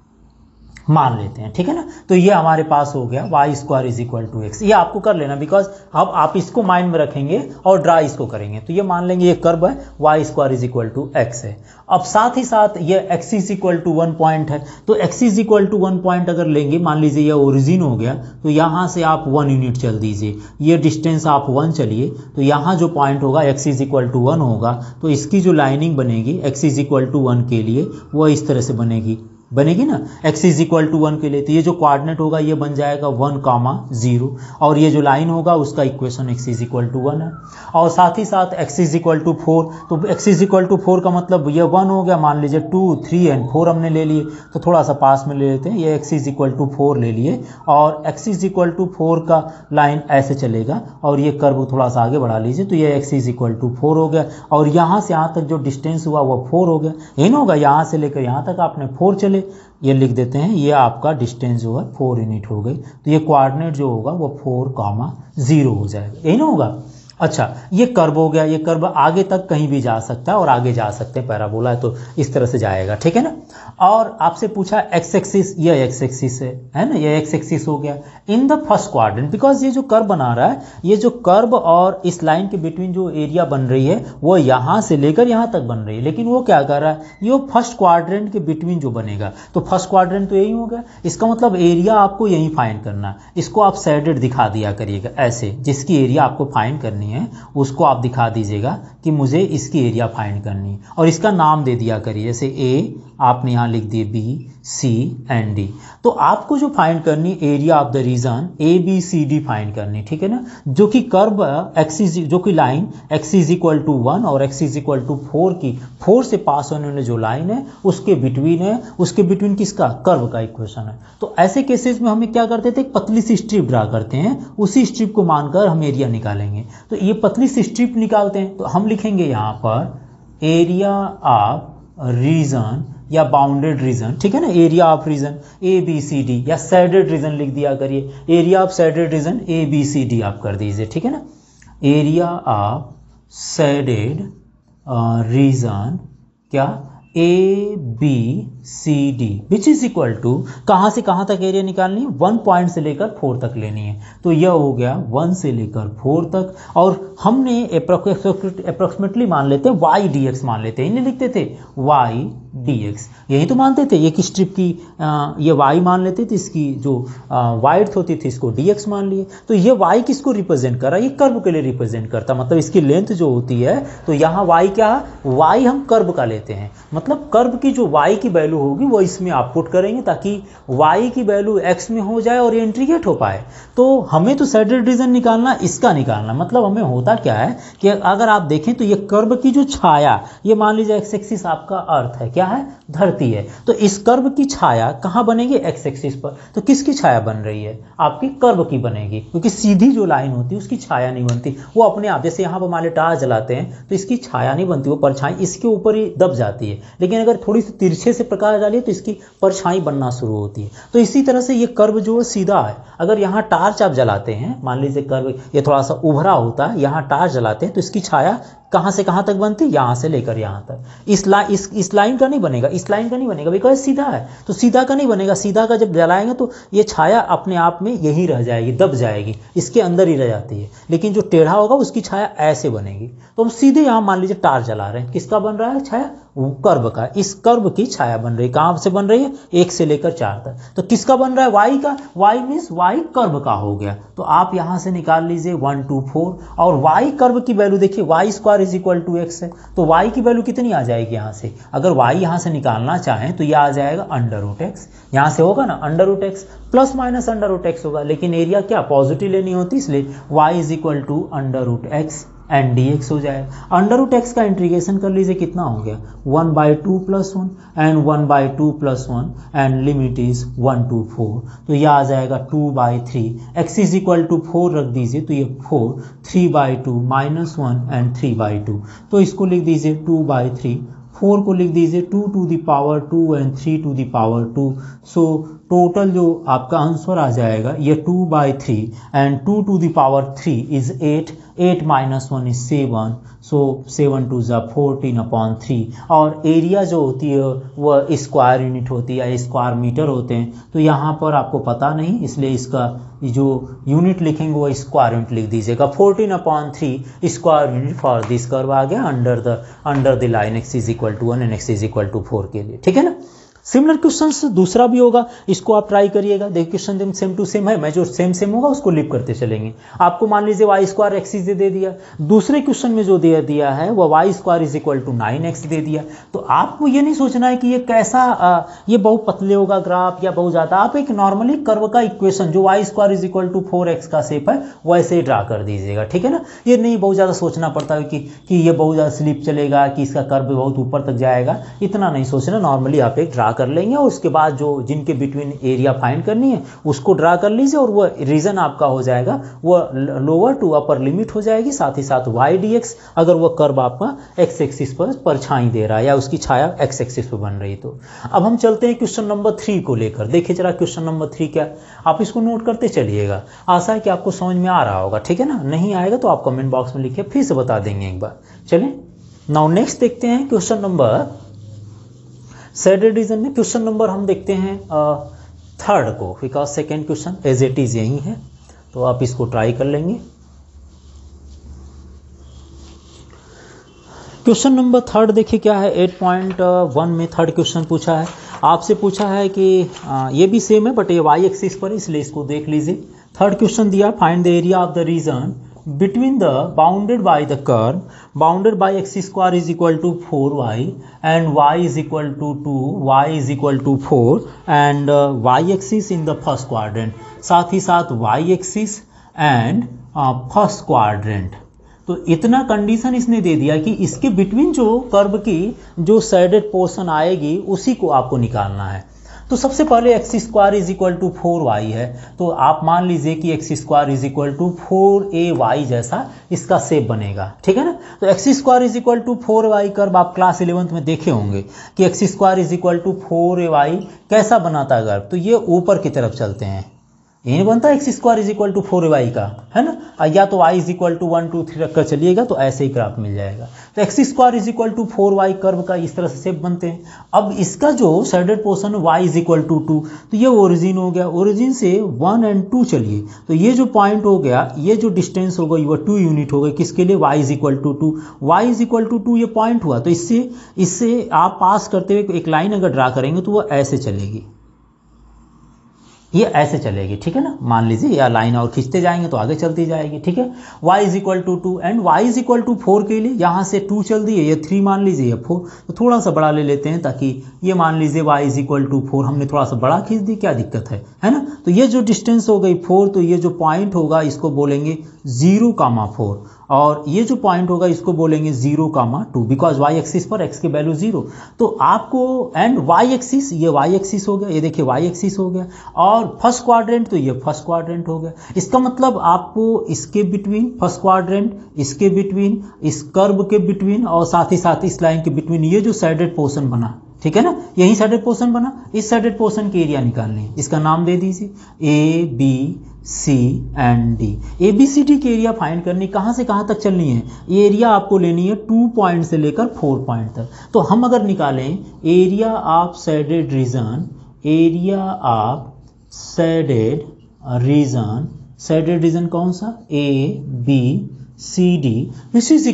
Speaker 1: मान लेते हैं, ठीक है ना। तो ये हमारे पास हो गया y square is equal to x, ये आपको कर लेना, बिकॉज अब आप इसको माइंड में रखेंगे और ड्रा इसको करेंगे। तो ये मान लेंगे ये कर्व है, y square is equal to x है। अब साथ ही साथ ये x is equal to 1 point है, तो x is equal to 1 point अगर लेंगे, मान लीजिए ये ओरिजिन हो गया, तो यहाँ से आप 1 यूनिट चल दीजिए, ये डिस्टेंस आप 1 चलिए, तो यहाँ जो पॉइंट होगा एक्स इज इक्वल टू 1 होगा, तो इसकी जो लाइनिंग बनेगी एक्स इज इक्वल टू 1 के लिए वो इस तरह से बनेगी ना, x इज इक्वल टू 1 के लिए। तो ये जो कोऑर्डिनेट होगा ये बन जाएगा 1,0, और ये जो लाइन होगा उसका equation x is equal to 1 है। और साथ ही साथ x इज इक्वल टू 4, तो x इज इक्वल टू 4 का मतलब ये 1 हो गया, मान लीजिए 2, 3 एंड 4 हमने ले लिए, तो थोड़ा सा पास में ले लेते हैं, ये x इज इक्वल टू 4 ले लिए, और x इज इक्वल टू 4 का लाइन ऐसे चलेगा, और ये कर्व थोड़ा सा आगे बढ़ा लीजिए, तो ये x इज इक्वल टू 4 हो गया, और यहाँ से यहाँ तक जो डिस्टेंस हुआ वो 4 हो गया, यही ना होगा, यहाँ से लेकर यहाँ तक आपने 4 चले, ये लिख देते हैं, ये आपका डिस्टेंस जो है 4 यूनिट हो गई। तो ये कोऑर्डिनेट जो होगा वो 4,0 हो जाएगा, यही ना होगा। अच्छा, ये कर्व हो गया, ये कर्व आगे तक कहीं भी जा सकता है और आगे जा सकते हैं, पैराबोला है तो इस तरह से जाएगा, ठीक है ना। और आपसे पूछा एक्स एक्सिस, ये एक्स एक्सिस है ना, ये एक्स एक्सिस हो गया in the first quadrant, because ये जो कर्व बना रहा है, ये जो कर्व और इस लाइन के बिटवीन जो एरिया बन रही है वो यहाँ से लेकर यहाँ तक बन रही है, लेकिन वो क्या कर रहा है, ये फर्स्ट क्वाड्रेंट के बिटवीन जो बनेगा, तो फर्स्ट क्वाड्रेंट तो यही हो गया, इसका मतलब एरिया आपको यही फाइंड करना है। इसको आप शेडेड दिखा दिया करिएगा ऐसे, जिसकी एरिया आपको फाइंड करनी निकालनी है उसको आप दिखा दीजिएगा कि मुझे इसकी एरिया फाइंड करनी है, और इसका नाम दे दिया करिए, जैसे ए आपने यहाँ लिख दिए बी सी एंड डी। तो आपको जो फाइंड करनी area of the region A B C D find करनी, ठीक है ना, जो कि कर्व एक्सिस, जो कि line x is equal to 1 और x इज इक्वल टू 4 की 4 से पास होने वाली जो लाइन है उसके बिटवीन है, उसके बिटवीन किसका, कर्व का इक्वेशन है। तो ऐसे केसेस में हमें क्या करते थे, एक पतली सी स्ट्रिप ड्रा करते हैं, उसी स्ट्रिप को मानकर हम एरिया निकालेंगे। तो ये पतली सी स्ट्रिप निकालते हैं तो हम लिखेंगे यहाँ पर एरिया ऑफ रीजन या बाउंडेड रीजन, ठीक है ना, area of region A B C D, या शेडेड रीजन लिख दिया करिए, area of shaded region A B C D आप कर दीजिए, ठीक है ना, एरिया ऑफ शेडेड रीजन क्या, A B C D, which is equal to कहाँ से कहाँ तक एरिया निकालनी है, 1 पॉइंट से लेकर 4 तक लेनी है। तो यह हो गया 1 से लेकर 4 तक, और हमने अप्रोक्सीमेटली मान लेते हैं y dx मान लेते हैं, इन्हें लिखते थे y dx, यही तो मानते थे, एक स्ट्रिप की ये y मान लेते थे, इसकी जो वाइड्थ होती थी इसको dx मान लिए। तो ये y किसको रिप्रेजेंट कर रहा है, ये कर्व के लिए रिप्रेजेंट करता, मतलब इसकी लेंथ जो होती है, तो यहाँ y क्या है, y हम कर्व का लेते हैं, मतलब कर्व की जो y की वैल्यू होगी वो इसमें आप पुट करेंगे ताकि y की वैल्यू x में हो जाए और ये इंटीग्रेट हो पाए। तो हमें तो शेडेड रीजन निकालना, इसका निकालना, मतलब हमें होता क्या है कि अगर आप देखें तो ये कर्व की जो छाया, ये मान लीजिए एक्स एक्सिस आपका अर्थ है, क्या है, धरती है, तो इस कर्व की छाया कहाँ बनेगी, एक्स एक्सिस पर। तो किसकी छाया बन रही है, आपकी कर्व की बनेगी, क्योंकि सीधी जो लाइन होती है उसकी छाया नहीं बनती, वो अपने आप, जैसे यहाँ पर मान लीजिए टार्च जलाते हैं तो इसकी छाया नहीं बनती, वो परछाई इसके ऊपर ही दब जाती है, लेकिन अगर थोड़ी सी तिरछे से प्रकाश डालिए तो इसकी परछाई बनना शुरू होती है। तो इसी तरह से ये कर्व जो है सीधा है, अगर यहाँ टार्च आप जलाते हैं, मान लीजिए कर्व ये थोड़ा सा उभरा होता है, यहाँ टार्च जलाते हैं तो इसकी छाया कहाँ से कहाँ तक बनती है, यहाँ से लेकर यहाँ तक। इस लाइन का नहीं बनेगा, इस लाइन का नहीं बनेगा, बिकॉज सीधा है, तो सीधा का नहीं बनेगा, सीधा का जब जलाएंगे तो ये छाया अपने आप में यही रह जाएगी, दब जाएगी, इसके अंदर ही रह जाती है, लेकिन जो टेढ़ा होगा उसकी छाया ऐसे बनेगी। तो हम सीधे यहाँ मान लीजिए टार्च जला रहे हैं, किसका बन रहा है छाया, कर्व का, इस कर्व की छाया बन रही है, कहाँ से बन रही है, 1 से लेकर 4 तक। तो किसका बन रहा है, y का, y मीन्स y कर्व का हो गया। तो आप यहाँ से निकाल लीजिए 1 2 4, और y कर्व की वैल्यू देखिए y square is equal to x है, तो y की वैल्यू कितनी आ जाएगी यहाँ से, अगर y यहाँ से निकालना चाहें तो यह आ जाएगा अंडर रूट एक्स, यहाँ से होगा ना under root x plus minus under root x होगा, लेकिन एरिया क्या पॉजिटिव लेनी होती, इसलिए y is equal to under root x and dx हो जाएगा। अंडर रूट एक्स का इंटीग्रेशन कर लीजिए, कितना हो गया 1/2 + 1 and 1/2 + 1 and limit is 1 to 4, तो यह आ जाएगा 2/3, x इज इक्वल टू 4 रख दीजिए, तो ये 4, 3/2 -1 एंड 3/2, तो इसको लिख दीजिए 2/3, 4 को लिख दीजिए 2 to the power 2 and 3 to the power 2, so total जो आपका आंसर आ जाएगा ये 2/3 and 2 to the power 3 is 8, 8 - 1 is 7, so 7 2 = 14/3, और एरिया जो होती है वह स्क्वायर यूनिट होती है, स्क्वायर मीटर होते हैं, तो यहाँ पर आपको पता नहीं, इसलिए इसका जो यूनिट लिखेंगे वो स्क्वायर यूनिट लिख दीजिएगा, 14/3 square unit for this curve आ गया under the line x is equal to 1 and x is equal to 4 के लिए, ठीक है ना। सिमिलर क्वेश्चन दूसरा भी होगा, इसको आप ट्राई करिएगा, देखिए क्वेश्चन सेम टू सेम है, मैं जो सेम होगा उसको लिप करते चलेंगे। आपको मान लीजिए y स्क्वायर एक्स दे दिया, दूसरे क्वेश्चन में जो दे दिया है वह y square is equal to 9x दे दिया, तो आपको ये नहीं सोचना है कि ये कैसा ये बहुत पतले होगा ग्राफ या बहुत ज़्यादा, आप एक नॉर्मली कर्व का इक्वेशन जो y square is equal to 4x का शेप है वैसे ही ड्रा कर दीजिएगा, ठीक है ना। ये नहीं बहुत ज़्यादा सोचना पड़ता है कि ये बहुत ज़्यादा स्लिप चलेगा, कि इसका कर्व बहुत ऊपर तक जाएगा, इतना नहीं सोचना, नॉर्मली आप एक ड्रा कर लेंगे, और उसके बाद जो जिनके बिटवीन एरिया फाइंड करनी है उसको ड्रा कर लीजिए, और वह रीजन आपका हो जाएगा वह लोअर टू अपर लिमिट हो जाएगी, साथ ही साथ y dx, अगर वह कर्व आपका x एक्सिस पर परछाई दे रहा है या उसकी छाया x एक्सिस पर बन रही। तो अब हम चलते हैं क्वेश्चन नंबर 3 को लेकर, देखिए जरा क्वेश्चन नंबर 3 क्या, आप इसको नोट करते चलिएगा, आशा है कि आपको समझ में आ रहा होगा, ठीक है ना, नहीं आएगा तो आप कमेंट बॉक्स में लिखिए, फिर से बता देंगे एक बार। चलें नाउ नेक्स्ट देखते हैं क्वेश्चन नंबर शेडेड रीजन में, क्वेश्चन नंबर हम देखते हैं 3rd को, because second question as it is यही है, तो आप इसको ट्राई कर लेंगे। क्वेश्चन नंबर 3rd देखिए क्या है, 8.1 में 3rd क्वेश्चन पूछा है, आपसे पूछा है कि ये भी सेम है बट ये y एक्सिस पर, इसलिए इसको देख लीजिए। 3rd क्वेश्चन दिया, find the area of the region between the bounded by the curve bounded by x square is equal to 4y and y is equal to 2, y is equal to 4 and y axis in the first quadrant, साथ ही साथ y axis and first quadrant. तो इतना condition इसने दे दिया कि इसके between जो कर्व की जो शेडेड पोर्शन आएगी उसी को आपको निकालना है। तो सबसे पहले x square is equal to 4y है, तो आप मान लीजिए कि x square is equal to 4ay जैसा इसका शेप बनेगा, ठीक है ना। तो x square is equal to 4y curve आप क्लास 11th में देखे होंगे कि x square is equal to 4ay कैसा बनाता है कर्व। तो ये ऊपर की तरफ चलते हैं, ये बनता है x square is equal to 4y का, है ना। या तो y इज इक्वल टू 1 2 3 रखकर चलिएगा तो ऐसे ही ग्राफ मिल जाएगा। तो x square is equal to 4y curve का इस तरह से शेप बनते हैं। अब इसका जो shaded portion y is equal to 2, तो ये ओरिजिन हो गया, ओरिजिन से 1 और 2 चलिए तो ये जो पॉइंट हो गया, ये जो डिस्टेंस हो गई वो 2 यूनिट हो गई, किसके लिए, y is equal to 2, y is equal to 2 ये पॉइंट हुआ। तो इससे आप पास करते हुए एक लाइन अगर ड्रा करेंगे तो वो ऐसे चलेगी, ये ऐसे चलेगी, ठीक है ना। मान लीजिए या लाइन और खींचते जाएंगे तो आगे चलती जाएगी, ठीक है। y is equal to 2 and y is equal to 4 के लिए यहाँ से 2 चल दिए, ये 3 मान लीजिए, ये 4, तो थोड़ा सा बड़ा ले लेते हैं ताकि ये मान लीजिए y इज इक्वल टू 4 हमने थोड़ा सा बड़ा खींच दी, क्या दिक्कत है ना। तो ये जो डिस्टेंस हो गई 4, तो ये जो पॉइंट होगा इसको बोलेंगे 0,4 और ये जो पॉइंट होगा इसको बोलेंगे 0,2 बिकॉज y एक्सिस पर x की वैल्यू 0। तो आपको एंड y एक्सिस, ये y एक्सिस हो गया, ये देखिए y एक्सिस हो गया, और फर्स्ट क्वाड्रेंट तो ये फर्स्ट क्वाड्रेंट हो गया। इसका मतलब आपको इसके बिटवीन फर्स्ट क्वाड्रेंट, इसके बिटवीन, इस कर्व के बिटवीन और साथ ही साथ इस लाइन के बिटवीन ये जो शेडेड पोर्शन बना, ठीक है ना, यही शेडेड पोर्शन बना, इस शेडेड पोर्शन की एरिया निकालनी है। इसका नाम दे दीजिए A B C and D। ABCD की एरिया फाइंड करनी, कहाँ से कहाँ तक चलनी है, ये एरिया आपको लेनी है 2 पॉइंट से लेकर 4 पॉइंट तक। तो हम अगर निकालें area of shaded region, area of shaded region कौन सा, ABCD which is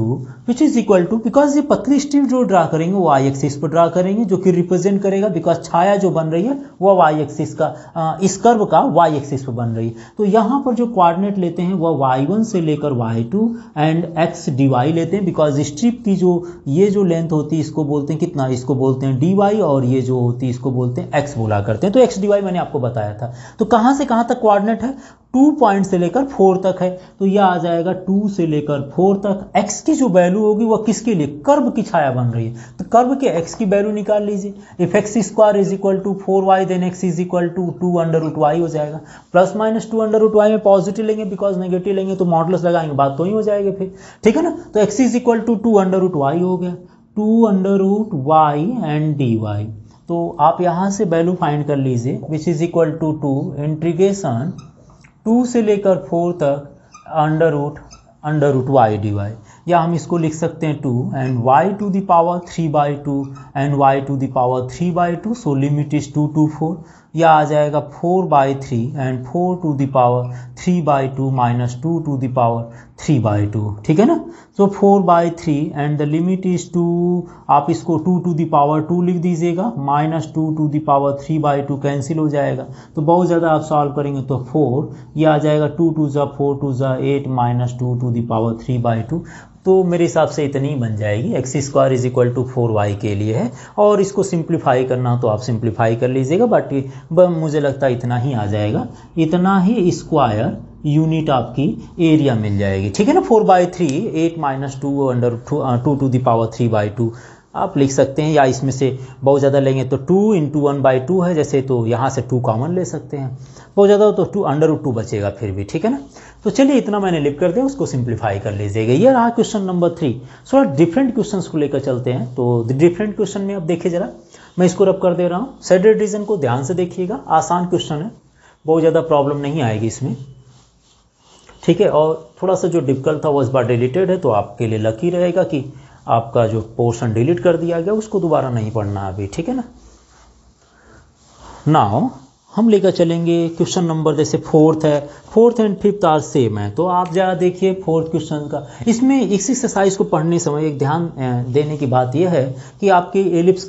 Speaker 1: equal to because ये पतली स्ट्रिप जो ड्रा करेंगे वो y एक्सिस पर ड्रा करेंगे, जो कि रिप्रेजेंट करेगा बिकॉज छाया जो बन रही है वो y एक्सिस का, इस कर्व का y एक्सिस पर बन रही है। तो यहाँ पर जो कोऑर्डिनेट लेते हैं वो y1 से लेकर y2 एंड x dy लेते हैं बिकॉज स्ट्रिप की जो ये जो लेंथ होती है इसको बोलते हैं कितना, इसको बोलते हैं dy, और ये जो होती है इसको बोलते हैं x बोला करते हैं। तो x dy मैंने आपको बताया था। तो कहाँ से कहाँ तक कोऑर्डिनेट है, 2 पॉइंट से लेकर 4 तक है, तो यह आ जाएगा 2 से लेकर 4 तक। x की जो वैल्यू होगी वह किसके लिए, कर्व की छाया बन रही है, तो कर्व के x की वैल्यू निकाल लीजिए। If x square is equal to 4y then x is equal to 2 under root y हो जाएगा। Plus minus 2 under root y में पॉजिटिव लेंगे बिकॉज नेगेटिव लेंगे तो मॉडुलस लगाएंगे, बात तो ही हो जाएगी फिर, ठीक है ना। तो x is equal to 2 under root y हो गया, 2 under root y and dy। तो आप यहाँ से वैल्यू फाइंड कर लीजिए which is equal to 2 integration 2 से लेकर 4 तक अंडर रूट y dy, या हम इसको लिख सकते हैं 2 and y to the power 3/2 and y to the power 3/2, so limit is 2 to 4, या आ जाएगा 4/3 and 4 to the power 3/2 minus 2 to the power 3/2, ठीक है ना। So 4/3 and the limit is 2, आप इसको 2 टू द पावर 2 लिख दीजिएगा, minus 2 to the power 3/2 cancel हो जाएगा। तो बहुत ज़्यादा आप सॉल्व करेंगे तो 4, ये आ जाएगा 2 2 ज़ा 4 2 ज़ा 8 माइनस 2 टू द पावर 3/2। तो मेरे हिसाब से इतनी ही बन जाएगी, x square is equal to 4y के लिए है, और इसको सिंप्लीफाई करना तो आप सिंप्लीफाई कर लीजिएगा, बट मुझे लगता है इतना ही आ जाएगा, इतना ही स्क्वायर यूनिट आपकी एरिया मिल जाएगी, ठीक है ना। 4/3 8 minus 2 under 2 to the power 3/2 आप लिख सकते हैं, या इसमें से बहुत ज़्यादा लेंगे तो 2 इंटू 1/2 है जैसे, तो यहाँ से 2 कॉमन ले सकते हैं, बहुत ज़्यादा हो तो 2 अंडर रूट 2 बचेगा फिर भी, ठीक है ना। तो चलिए इतना मैंने लिख कर दिया, उसको सिंप्लीफाई कर लीजिएगा। ये रहा क्वेश्चन नंबर 3। थोड़ा डिफरेंट क्वेश्चंस को लेकर चलते हैं। तो डिफरेंट क्वेश्चन में आप देखिए जरा, मैं इसको रब कर दे रहा हूँ, शेडेड रीजन को ध्यान से देखिएगा, आसान क्वेश्चन है, बहुत ज़्यादा प्रॉब्लम नहीं आएगी इसमें, ठीक है। और थोड़ा सा जो डिफिकल्ट था वो इस बार डिलीटेड है, तो आपके लिए लकी रहेगा कि आपका जो पोर्शन डिलीट कर दिया गया उसको दोबारा नहीं पढ़ना अभी, ठीक है ना। नाउ हम लेकर चलेंगे क्वेश्चन नंबर, जैसे 4th है, 4th and 5th are same है, तो आप जरा देखिए 4th क्वेश्चन का। इसमें इस एक्सरसाइज को पढ़ने समय एक ध्यान देने की बात यह है कि आपके एलिप्स का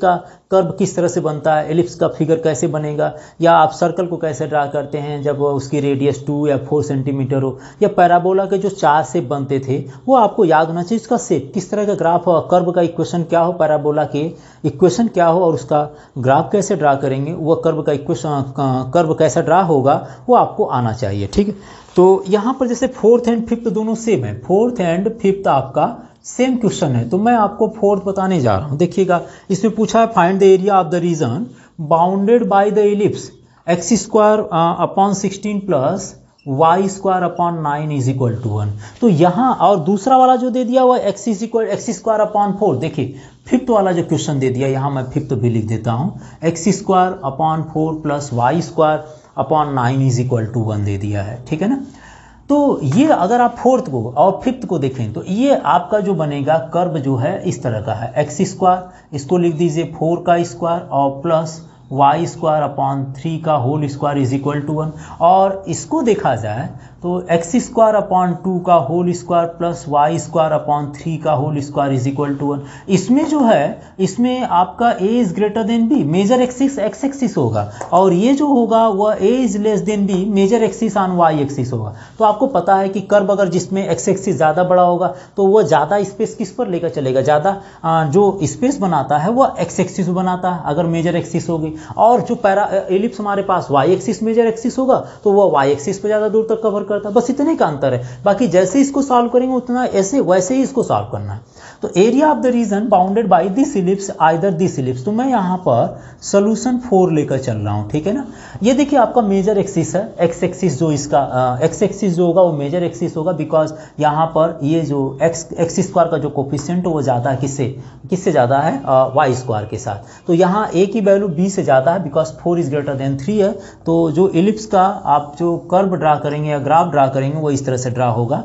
Speaker 1: कर्व किस तरह से बनता है, एलिप्स का फिगर कैसे बनेगा, या आप सर्कल को कैसे ड्रा करते हैं जब उसकी रेडियस 2 या 4 सेंटीमीटर हो, या पैराबोला के जो 4 शेप बनते थे वो आपको याद होना चाहिए। उसका शेप किस तरह का ग्राफ हो, कर्व का इक्वेशन क्या हो, पैराबोला के इक्वेशन क्या हो और उसका ग्राफ कैसे ड्रा करेंगे, वो कर्व का इक्वेशन कर्व कैसा ड्रा होगा वो आपको आना चाहिए। ठीक है, तो यहाँ पर जैसे फोर्थ एंड फिफ्थ दोनों सेम है, फोर्थ एंड फिफ्थ आपका सेम क्वेश्चन है, तो मैं आपको फोर्थ बताने जा रहा हूँ। देखिएगा, इसमें पूछा है find the area of the region bounded by the ellipse x square upon 16 plus y square upon 9 is equal to 1। तो यहाँ और दूसरा वाला जो दे दिया हुआ एक्स स्क्वायर अपॉन 4, देखिए फिफ्थ वाला जो क्वेश्चन दे दिया, यहाँ मैं फिफ्थ भी लिख देता हूँ, x square upon 4 plus y square upon 9 is equal to 1 दे दिया है। ठीक है ना, तो ये अगर आप फोर्थ को और फिफ्थ को देखें तो ये आपका जो बनेगा कर्व जो है इस तरह का है, एक्स स्क्वायर, इसको लिख दीजिए 4 का स्क्वायर और प्लस वाई स्क्वायर अपॉन 3 का whole square is equal to 1। और इसको देखा जाए तो एक्स स्क्वायर अपॉन 2 का whole square plus y square upon 3 का whole square is equal to 1। इसमें जो है इसमें आपका a is greater than b, major axis x axis होगा, और ये जो होगा वह a is less than b, major axis on y axis होगा। तो आपको पता है कि कर्व अगर जिसमें एक्स एक्सिस ज़्यादा बड़ा होगा तो वह ज़्यादा स्पेस किस पर लेकर चलेगा, ज़्यादा जो स्पेस बनाता है वह एक्स एक्सिस बनाता है अगर मेजर एक्सिस होगी, और जो एलिप्स हमारे पास y एक्सिस मेजर एक्सिस होगा तो वह y एक्सिस पर ज़्यादा दूर तक कवर करता है। बस इतने का अंतर है, बाकी जैसे इसको सॉल्व करेंगे उतना ऐसे वैसे ही इसको सॉल्व करना है। तो area of the region bounded by this ellipse either this ellipse, तो मैं यहाँ पर सोल्यूशन 4 लेकर चल रहा हूँ। ठीक है ना, ये देखिए आपका मेजर एक्सिस है, एक्स एक्सिस जो इसका एक्स एक्सिस जो होगा वो मेजर एक्सिस होगा, बिकॉज यहाँ पर ये जो एक्स स्क्वायर का जो कोफिशिएंट है वो ज़्यादा है, किससे ज़्यादा है, वाई स्क्वायर के साथ। तो यहाँ a की वैल्यू b से ज़्यादा है बिकॉज 4 इज ग्रेटर देन 3 है। तो जो इलिप्स का आप जो कर्व ड्रा करेंगे या ग्राफ ड्रा करेंगे वो इस तरह से ड्रा होगा,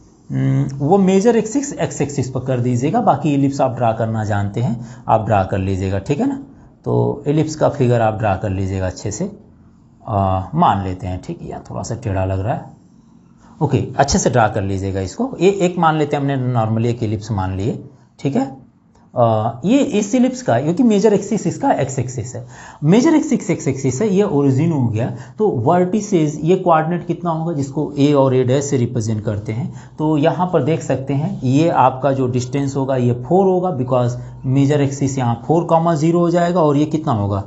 Speaker 1: वो मेजर एक्सिस एक्स एक्सिस पर कर दीजिएगा, बाकी इलिप्स आप ड्रा करना जानते हैं आप ड्रा कर लीजिएगा। ठीक है ना, तो इलिप्स का फिगर आप ड्रा कर लीजिएगा अच्छे से, मान लेते हैं। ठीक है, यहाँ थोड़ा सा टेढ़ा लग रहा है, ओके अच्छे से ड्रा कर लीजिएगा इसको। एक मान लेते हैं, हमने नॉर्मली एक इलिप्स मान लिए। ठीक है, ये इस इलिप्स का, क्योंकि मेजर एक्सिस इसका एक्स एक्सिस है, मेजर एक्सिस एक्स एक्सिस है, ये ओरिजिन हो गया। तो वर्टिसेस ये कोऑर्डिनेट कितना होगा जिसको a और a' से रिप्रेजेंट करते हैं, तो यहाँ पर देख सकते हैं ये आपका जो डिस्टेंस होगा ये 4 होगा, बिकॉज मेजर एक्सिस यहाँ 4,0 हो जाएगा, और ये कितना होगा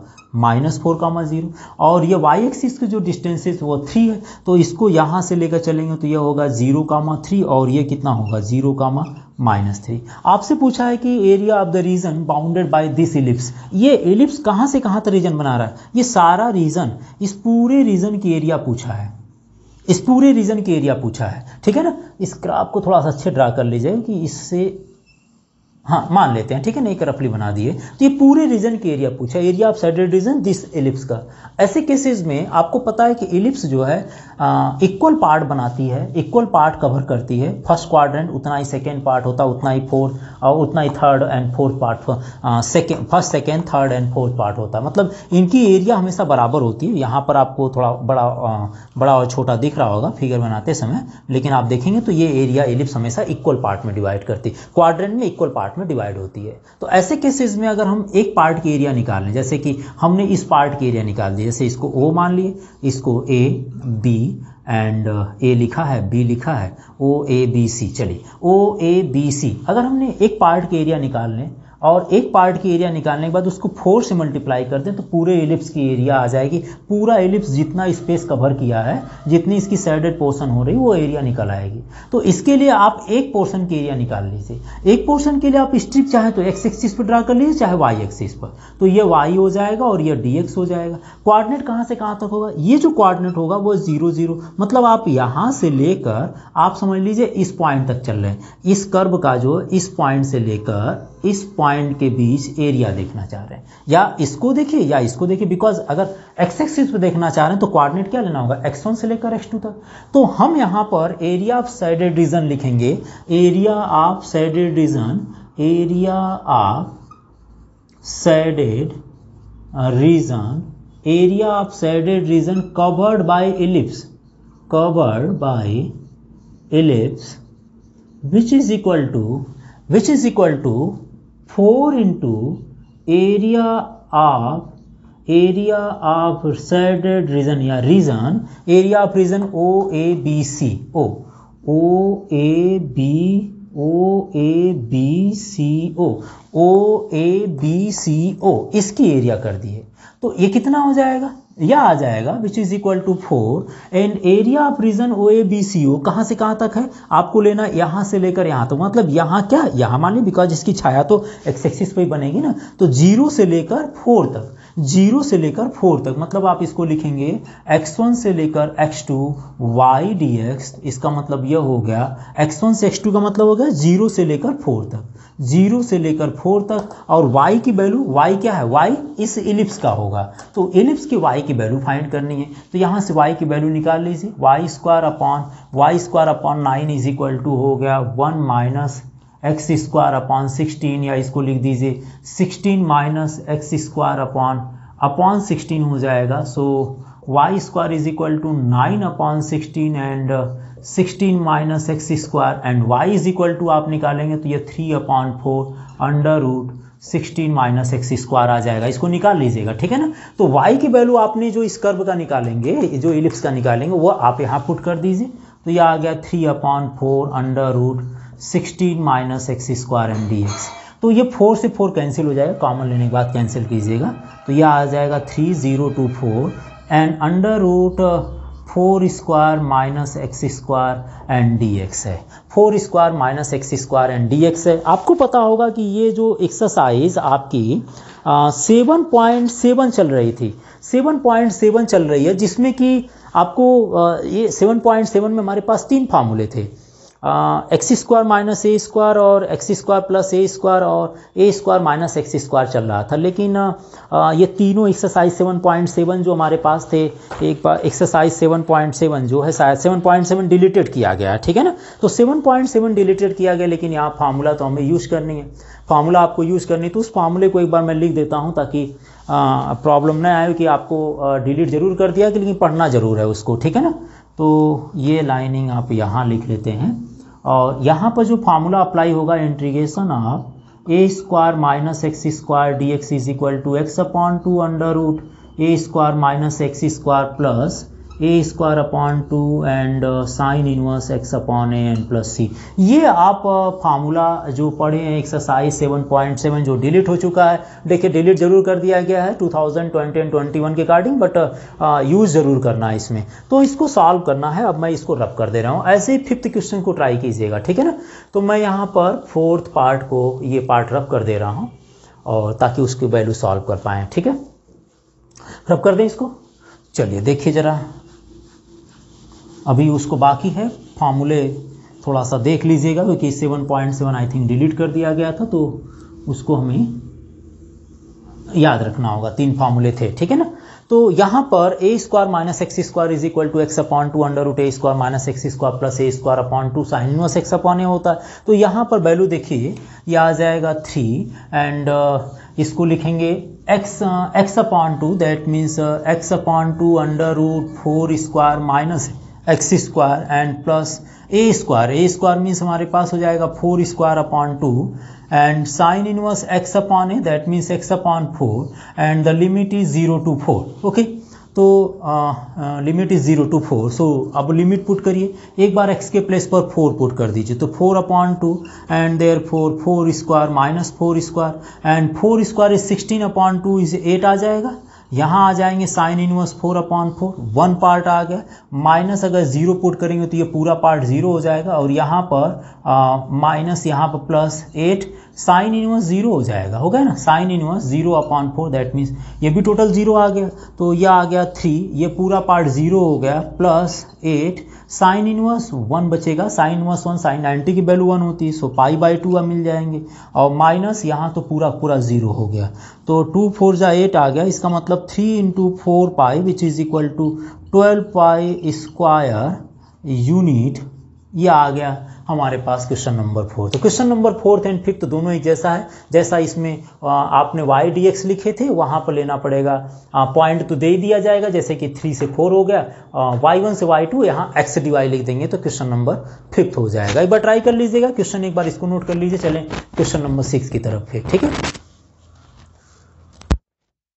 Speaker 1: -4,0, और ये y एक्सिस के जो डिस्टेंस है वो 3 है, तो इसको यहाँ से लेकर चलेंगे तो ये होगा 0,3, और ये कितना होगा 0,-3। आपसे पूछा है कि area of the region bounded by this ellipse, ये इलिप्स कहाँ से कहाँ तक रीजन बना रहा है, ये सारा रीजन, इस पूरे रीजन की एरिया पूछा है, इस पूरे रीजन की एरिया पूछा है। ठीक है ना, इस ग्राफ को थोड़ा सा अच्छे ड्रा कर लीजिए कि इससे, हाँ मान लेते हैं। ठीक है ना, एक रफली बना दिए, तो ये पूरे रीजन की एरिया पूछा, area of sided region this ellipse का। ऐसे केसेस में आपको पता है कि एलिप्स जो है इक्वल पार्ट बनाती है, इक्वल पार्ट कवर करती है, फर्स्ट क्वाड्रेंट उतना ही सेकेंड पार्ट होता है, उतना ही फोर्थ और उतना ही third and fourth part, first second third and fourth part होता है, मतलब इनकी एरिया हमेशा बराबर होती है। यहाँ पर आपको थोड़ा बड़ा और छोटा दिख रहा होगा फिगर बनाते समय, लेकिन आप देखेंगे तो ये एरिया एलिप्स हमेशा इक्वल पार्ट में डिवाइड करती है, क्वाड्रेंट में इक्वल पार्ट में डिवाइड होती है। तो ऐसे केसेस में अगर हम एक पार्ट की एरिया निकाल लें, जैसे कि हमने इस पार्ट की एरिया निकाल दी, जैसे इसको O मान लिए, इसको A B एंड A लिखा है, B लिखा है, OABC, चलिए OABC, अगर हमने एक पार्ट की एरिया निकाल लें और एक पार्ट की एरिया निकालने के बाद उसको 4 से मल्टीप्लाई कर दें तो पूरे एलिप्स की एरिया आ जाएगी। पूरा एलिप्स जितना स्पेस कवर किया है, जितनी इसकी साइडेड पोर्शन हो रही है वो एरिया निकल आएगी। तो इसके लिए आप एक पोर्शन की एरिया निकाल लीजिए, एक पोर्शन के लिए आप स्ट्रिप चाहे तो एक्स एक्सिस पर ड्रा कर लीजिए चाहे वाई एक्सिस पर, तो ये वाई हो जाएगा और ये dx हो जाएगा। कोऑर्डिनेट कहाँ से कहाँ तक होगा, ये जो कोऑर्डिनेट होगा वो 0 0, मतलब आप यहाँ से लेकर आप समझ लीजिए इस पॉइंट तक चल रहे हैं, इस कर्व का जो इस पॉइंट से लेकर इस पॉइंट के बीच एरिया देखना चाह रहे हैं, या इसको देखिए या इसको देखिए, बिकॉज अगर एक्स एक्सिस पे देखना चाह रहे हैं तो कोऑर्डिनेट क्या लेना होगा, x1 से लेकर x2 तक। तो हम यहाँ पर एरिया ऑफ साइडेड रीजन लिखेंगे, area of sided region, area of sided region, area of sided region covered by ellipse, covered by ellipse which is equal to 4 into area of area of shaded region या region, area of region OABC, OABCO, इसकी area कर दिए तो ये कितना हो जाएगा, यह आ जाएगा which is equal to 4 and area of region OABCO कहाँ से कहाँ तक है, आपको लेना यहाँ से लेकर यहाँ तो मतलब यहाँ क्या, यहाँ मान ली बिकॉज इसकी छाया तो एक्स एक्सिस पे ही बनेगी ना, तो 0 से लेकर 4 तक, 0 से लेकर 4 तक मतलब आप इसको लिखेंगे x1 से लेकर x2 y dx, इसका मतलब यह हो गया x1 से x2 का मतलब हो गया 0 से लेकर 4 तक, 0 से लेकर 4 तक, और y की वैल्यू, y क्या है, y इस इलिप्स का होगा, तो इलिप्स की y की वैल्यू फाइंड करनी है, तो यहाँ से y की वैल्यू निकाल लीजिए, y square upon 9 is equal to हो गया 1 माइनस एक्स स्क्वायर अपॉन 16, या इसको लिख दीजिए 16 माइनस एक्स स्क्वायर अपॉन 16 हो जाएगा, so y square is equal to 9 upon 16 and 16 minus x square and y is equal to आप निकालेंगे तो ये 3 upon 4 under root 16 minus x square आ जाएगा, इसको निकाल लीजिएगा, ठीक है ना। तो y की वैल्यू आपने जो इस कर्व का निकालेंगे, जो इलिप्स का निकालेंगे वो आप यहाँ पुट कर दीजिए, तो ये आ गया 3 upon 4 under root 16 minus x square and dx, तो ये 4 से 4 कैंसिल हो जाएगा, कॉमन लेने के बाद कैंसिल कीजिएगा, तो यह आ जाएगा 3024 and under root 4 square minus x square and dx है, 4 square minus x square and dx है। आपको पता होगा कि ये जो एक्सरसाइज आपकी 7.7 चल रही थी, 7.7 चल रही है, जिसमें कि आपको ये 7.7 में हमारे पास 3 फार्मूले थे, x square minus a square और x square plus a square और a square minus x square चल रहा था, लेकिन ये तीनों एक्सरसाइज 7.7 जो हमारे पास थे, एक बार एक्सरसाइज 7.7 जो है शायद 7.7 डिलीटेड किया गया, ठीक है ना, तो 7.7 डिलीटेड किया गया, लेकिन यहाँ फार्मूला तो हमें यूज करनी है, फार्मूला आपको यूज करनी है, तो उस फार्मूले को एक बार मैं लिख देता हूँ ताकि प्रॉब्लम ना आए कि आपको डिलीट जरूर कर दिया कि लेकिन पढ़ना जरूर है उसको, ठीक है ना। तो ये लाइनिंग आप यहाँ लिख लेते हैं, और यहाँ पर जो फार्मूला अप्लाई होगा, integration of a square minus x square d x is equal to x upon 2 under root a square minus x square plus a square upon 2 and sine inverse x upon a n plus c. ये आप formula जो पढ़े हैं exercise 7.7 जो delete हो चुका है, देखिए डिलीट जरूर कर दिया गया है 2020 एंड 21 के अकॉर्डिंग, बट यूज़ जरूर करना है इसमें, तो इसको सॉल्व करना है। अब मैं इसको रब कर दे रहा हूँ, ऐसे ही 5th क्वेश्चन को ट्राई कीजिएगा, ठीक है ना। तो मैं यहाँ पर 4th पार्ट को ये पार्ट रब कर दे रहा हूँ, और ताकि उसकी वैल्यू सॉल्व कर पाएँ, ठीक है। रब कर दें इसको, चलिए देखिए ज़रा, अभी उसको बाकी है, फार्मूले थोड़ा सा देख लीजिएगा क्योंकि 7.7 आई थिंक डिलीट कर दिया गया था, तो उसको हमें याद रखना होगा, 3 फार्मूले थे, ठीक है ना। तो यहाँ पर a square minus x square is equal to x upon 2 under root a square minus x square plus a square upon 2 sine inverse x upon a होता है, तो यहाँ पर वैल्यू देखिए ये आ जाएगा 3 एंड इसको लिखेंगे x upon 2, that means x upon 2 under root 4 square minus x square and plus a square means हमारे पास हो जाएगा 4 square upon 2 and sine inverse x upon a, that means x upon 4 and the limit is 0 to 4, okay. तो limit is 0 to 4, so अब limit put करिए, एक बार x के प्लेस पर 4 पुट कर दीजिए, तो 4 upon 2 and therefore 4 square minus 4 square and 4 square is 16 upon 2 is 8 आ जाएगा। यहाँ आ जाएंगे साइन इनवर्स 4 अपॉन 4, 1 पार्ट आ गया, माइनस अगर 0 पुट करेंगे तो ये पूरा पार्ट 0 हो जाएगा, और यहाँ पर माइनस यहाँ पर प्लस 8 साइन इनवर्स 0 हो जाएगा, हो गया ना, sine inverse 0 upon 4, that means ये भी टोटल 0 आ गया, तो ये आ गया 3, ये पूरा पार्ट 0 हो गया, प्लस 8 साइन इनवर्स 1 बचेगा, साइन इनवर्स 1 साइन 90 की वैल्यू 1 होती है, सो पाई बाई 2 मिल जाएंगे, और माइनस यहाँ तो पूरा 0 हो गया, तो 2 4 जा 8 आ गया, इसका मतलब 3 into 4 pi which is equal to 12 pi square unit, ये आ गया हमारे पास क्वेश्चन नंबर 4। तो question number 4th and 5th दोनों ही जैसा है, जैसा इसमें आपने y dx लिखे थे वहाँ पर लेना पड़ेगा, पॉइंट तो दे दिया जाएगा, जैसे कि 3 से 4 हो गया, y1 से y2 यहाँ x dy लिख देंगे तो क्वेश्चन नंबर 5th हो जाएगा। एक बार ट्राई कर लीजिएगा क्वेश्चन, एक बार इसको नोट कर लीजिए। चलें क्वेश्चन नंबर 6 की तरफ फिर, ठीक है।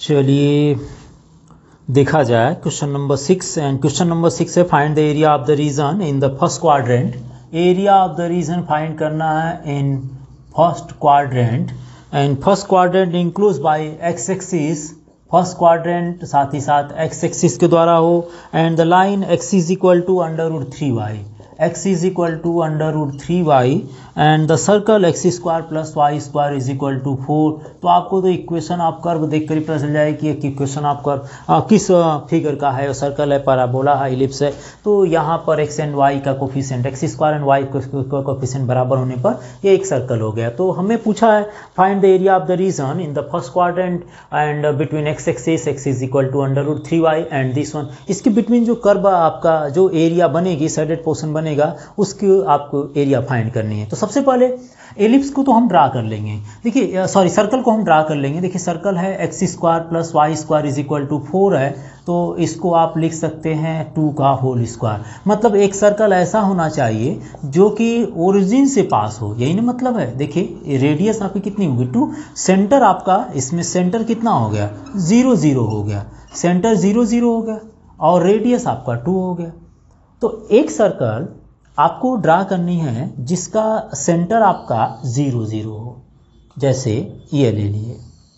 Speaker 1: चलिए देखा जाए question number 6, and question number 6 है find the area of the region in the first quadrant. Area of the region find करना है in first quadrant, and first quadrant includes by x axis, first quadrant साथ ही साथ x axis के द्वारा हो, and the line x is equal to √3y, x is equal to √3y, and the circle x square plus y square is equal to 4। तो आपको तो equation of curve देख कर ही पता चल जाए कि इक्वेशन ऑफ कर्व किस फिगर का है, सर्कल है, पैराबोला है, इलिप्स है। तो यहाँ पर एक्स एंड वाई का coefficient, x square and y का कोफिशिएंट बराबर होने पर ये एक सर्कल हो गया। तो हमें पूछा है find the area of the region in the first quadrant and between x axis, x is equal to √3y and this one. इसके बिटवीन जो कर्व आपका जो एरिया बनेगी, साइडेड पोर्शन बनेगा, उसकी आपको एरिया फाइंड करनी है। तो सबसे पहले एलिप्स को तो हम ड्रा कर लेंगे। देखिए सॉरी, सर्कल को हम ड्रा कर लेंगे। देखिए सर्कल है x square plus y square is equal to 4 है, तो इसको आप लिख सकते हैं 2 का होल स्क्वायर। मतलब एक सर्कल ऐसा होना चाहिए जो कि ओरिजिन से पास हो, यही ना मतलब है। देखिए रेडियस आपकी कितनी होगी 2, सेंटर आपका इसमें सेंटर कितना हो गया 0 0 हो गया, सेंटर 0 0 हो गया और रेडियस आपका 2 हो गया। तो एक सर्कल आपको ड्रा करनी है जिसका सेंटर आपका 0 0 हो। जैसे ये ले लिए,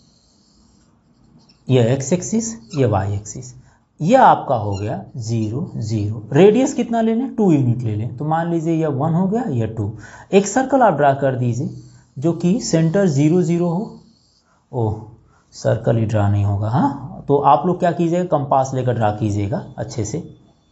Speaker 1: ये एक्स एक्सिस, ये वाई एक्सिस, ये आपका हो गया 0 0। रेडियस कितना ले लें 2 यूनिट ले लें, तो मान लीजिए ये 1 हो गया, ये 2। एक सर्कल आप ड्रा कर दीजिए जो कि सेंटर 0 0 हो। ओह, सर्कल ही ड्रा नहीं होगा। हाँ, तो आप लोग क्या कीजिएगा, कंपास लेकर ड्रा कीजिएगा अच्छे से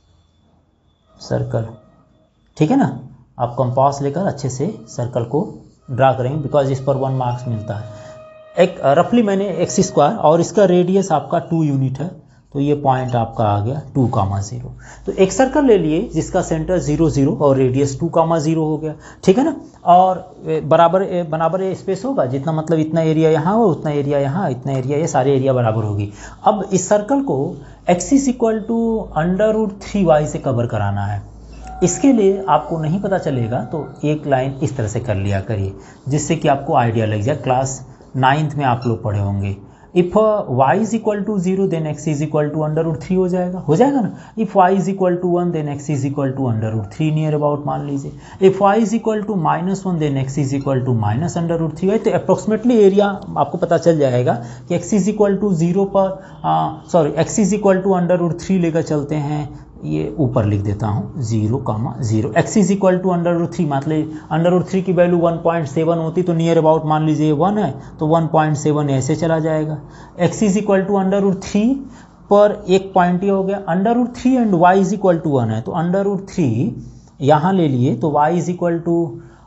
Speaker 1: सर्कल, ठीक है ना। आप कंपास लेकर अच्छे से सर्कल को ड्रा करेंगे, बिकॉज इस पर 1 मार्क्स मिलता है। एक रफली मैंने एक्स स्क्वायर और इसका रेडियस आपका 2 यूनिट है, तो ये पॉइंट आपका आ गया 2,0। तो एक सर्कल ले लिए जिसका सेंटर 0 0 और रेडियस 2,0 हो गया, ठीक है ना। और बराबर स्पेस होगा, जितना मतलब इतना एरिया यहाँ हो, उतना एरिया यहाँ, इतना एरिया, ये सारे एरिया बराबर होगी। अब इस सर्कल को x is equal to √3y से कवर कराना है। इसके लिए आपको नहीं पता चलेगा तो एक लाइन इस तरह से कर लिया करिए, जिससे कि आपको आइडिया लग जाए। क्लास 9th में आप लोग पढ़े होंगे। If y is equal to 0 then x is equal to √3 हो जाएगा ना। If y is equal to 1 then x is equal to √3 near about मान लीजिए। If y is equal to -1 then x is equal to -√3। तो approximately area आपको पता चल जाएगा कि x इज इक्वल टू 0 पर x इज इक्वल टू √3 लेकर चलते हैं। ये ऊपर लिख देता हूँ 0, 0। x इज इक्वल टू √3, मतलब √3 की वैल्यू 1.7 होती तो नियर अबाउट मान लीजिए 1 है, तो 1.7 ऐसे चला जाएगा। x इज इक्वल टू √3 पर एक पॉइंट ये हो गया √3 and y is equal to 1 है, तो √3 यहाँ ले लिए, तो y is equal to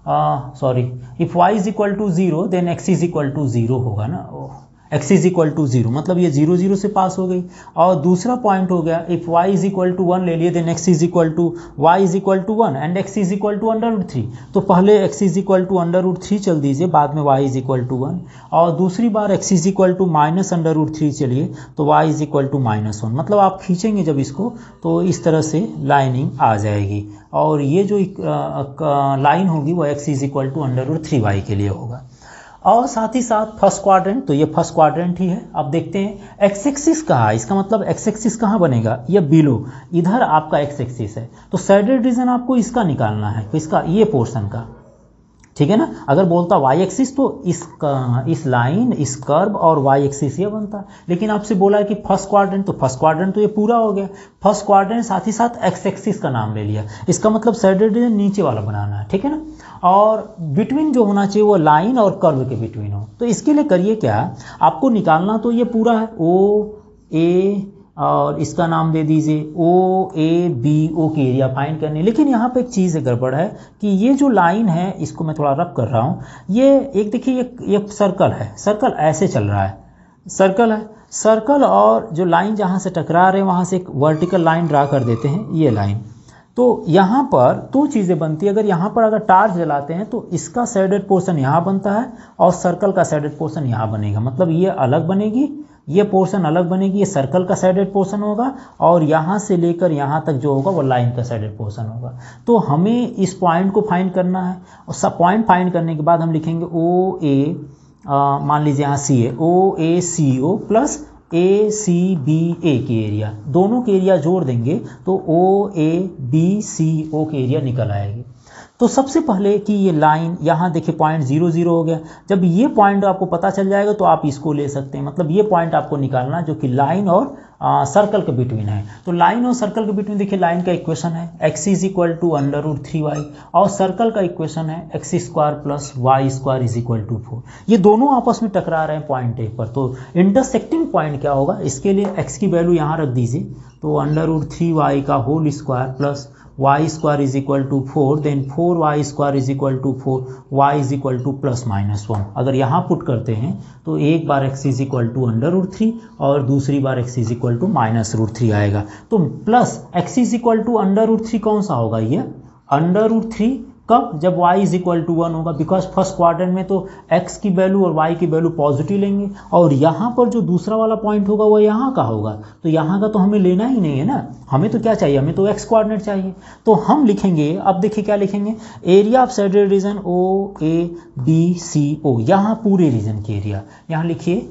Speaker 1: if y is equal to 0 then x is equal to 0 होगा ना। x इज इक्वल टू 0 मतलब ये 0 0 से पास हो गई। और दूसरा पॉइंट हो गया if y is equal to 1 ले लिए then x is equal to y is equal to 1 and x is equal to √3। तो पहले x इज इक्वल टू √3 चल दीजिए, बाद में y इज इक्वल टू 1, और दूसरी बार x इज इक्वल टू -√3 चलिए, तो y इज इक्वल टू -1। मतलब आप खींचेंगे जब इसको तो इस तरह से लाइनिंग आ जाएगी, और ये जो लाइन होगी वो x is equal to √3y के लिए होगा। और साथ ही साथ फर्स्ट क्वाड्रेंट, तो ये फर्स्ट क्वाड्रेंट ही है। अब देखते हैं एक्स एक्सिस कहाँ, इसका मतलब एक्स एक्सिस कहाँ बनेगा, ये बिलो, इधर आपका एक्स एक्सिस है, तो साइडेड रीजन आपको इसका निकालना है, इसका ये पोर्शन का, ठीक है ना। अगर बोलता वाई एक्सिस तो इस लाइन, इस कर्व और वाई एक्सिस ये बनता, लेकिन आपसे बोला है कि फर्स्ट क्वाड्रेंट, तो फर्स्ट क्वाड्रेंट तो ये पूरा हो गया। फर्स्ट क्वाड्रेंट साथ ही साथ एक्स एक्सिस का नाम ले लिया, इसका मतलब साइडेड रीजन नीचे वाला बनाना है, ठीक है ना। और बिटवीन जो होना चाहिए वो लाइन और कर्व के बिटवीन हो। तो इसके लिए करिए क्या, आपको निकालना तो ये पूरा है ओ ए, और इसका नाम दे दीजिए OABO की एरिया फाइंड करनी। लेकिन यहाँ पे एक चीज़ गड़बड़ है कि ये जो लाइन है, इसको मैं थोड़ा रब कर रहा हूँ, ये एक देखिए ये सर्कल है, सर्कल ऐसे चल रहा है, सर्कल है, सर्कल और जो लाइन जहाँ से टकरा रहे हैं वहाँ से एक वर्टिकल लाइन ड्रा कर देते हैं, ये लाइन। तो यहाँ पर दो चीज़ें बनती है, अगर यहाँ पर अगर टार्च जलाते हैं तो इसका साइडेड पोर्शन यहाँ बनता है और सर्कल का साइडेड पोर्शन यहाँ बनेगा, मतलब ये अलग बनेगी, ये पोर्शन अलग बनेगी, ये सर्कल का साइडेड पोर्शन होगा, और यहाँ से लेकर यहाँ तक जो होगा वो लाइन का साइडेड पोर्शन होगा। तो हमें इस पॉइंट को फाइंड करना है, और सब पॉइंट फाइंड करने के बाद हम लिखेंगे OA, मान लीजिए यहाँ C है, OACO plus A C B A के एरिया, दोनों के एरिया जोड़ देंगे तो ओ ए बी सी ओ के एरिया निकल आएगी। तो सबसे पहले कि ये लाइन यहाँ देखिए पॉइंट 0 0 हो गया। जब ये पॉइंट आपको पता चल जाएगा तो आप इसको ले सकते हैं, मतलब ये पॉइंट आपको निकालना जो कि लाइन और सर्कल के बिटवीन है। तो लाइन और सर्कल के बिटवीन देखिए लाइन का इक्वेशन है x is equal to √3y और सर्कल का इक्वेशन है x square plus y square is equal to 4। ये दोनों आपस में टकरा रहे हैं पॉइंट ए पर, तो इंटरसेक्टिंग पॉइंट क्या होगा, इसके लिए x की वैल्यू यहाँ रख दीजिए, तो √3y का whole square plus y square is equal to 4, then 4y square is equal to 4, y is equal to plus minus 1। अगर यहाँ पुट करते हैं तो एक बार x इज इक्वल टू √3 और दूसरी बार x इज इक्वल टू -√3 आएगा। तो plus x is equal to √3 कौन सा होगा, ये √3 कब, जब y इज इक्वल टू 1 होगा, बिकॉज फर्स्ट क्वाड्रेंट में तो x की वैल्यू और y की वैल्यू पॉजिटिव लेंगे और यहाँ पर जो दूसरा वाला पॉइंट होगा वो यहाँ का होगा, तो यहाँ का तो हमें लेना ही नहीं है ना, हमें तो क्या चाहिए, हमें तो x कोऑर्डिनेट चाहिए। तो हम लिखेंगे, अब देखिए क्या लिखेंगे, area of shaded region O A B C O, यहाँ पूरे रीजन के एरिया, यहाँ लिखिए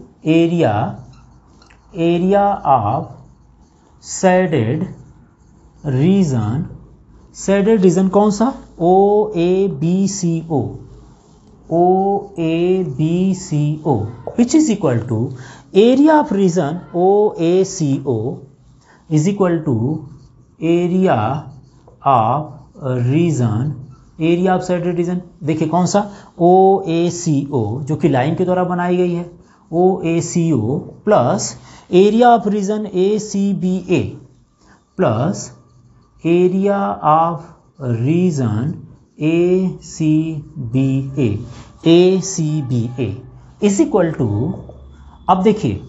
Speaker 1: area of shaded region, shaded region कौन सा, O A B C O, O A B C O which is equal to area of region O A C O is equal to area of region, area of shaded region देखिए कौन सा, O A C ओ जो कि line के द्वारा बनाई गई है, O A C O plus area of region A C B A plus area of region A C B A is equal to, अब देखिए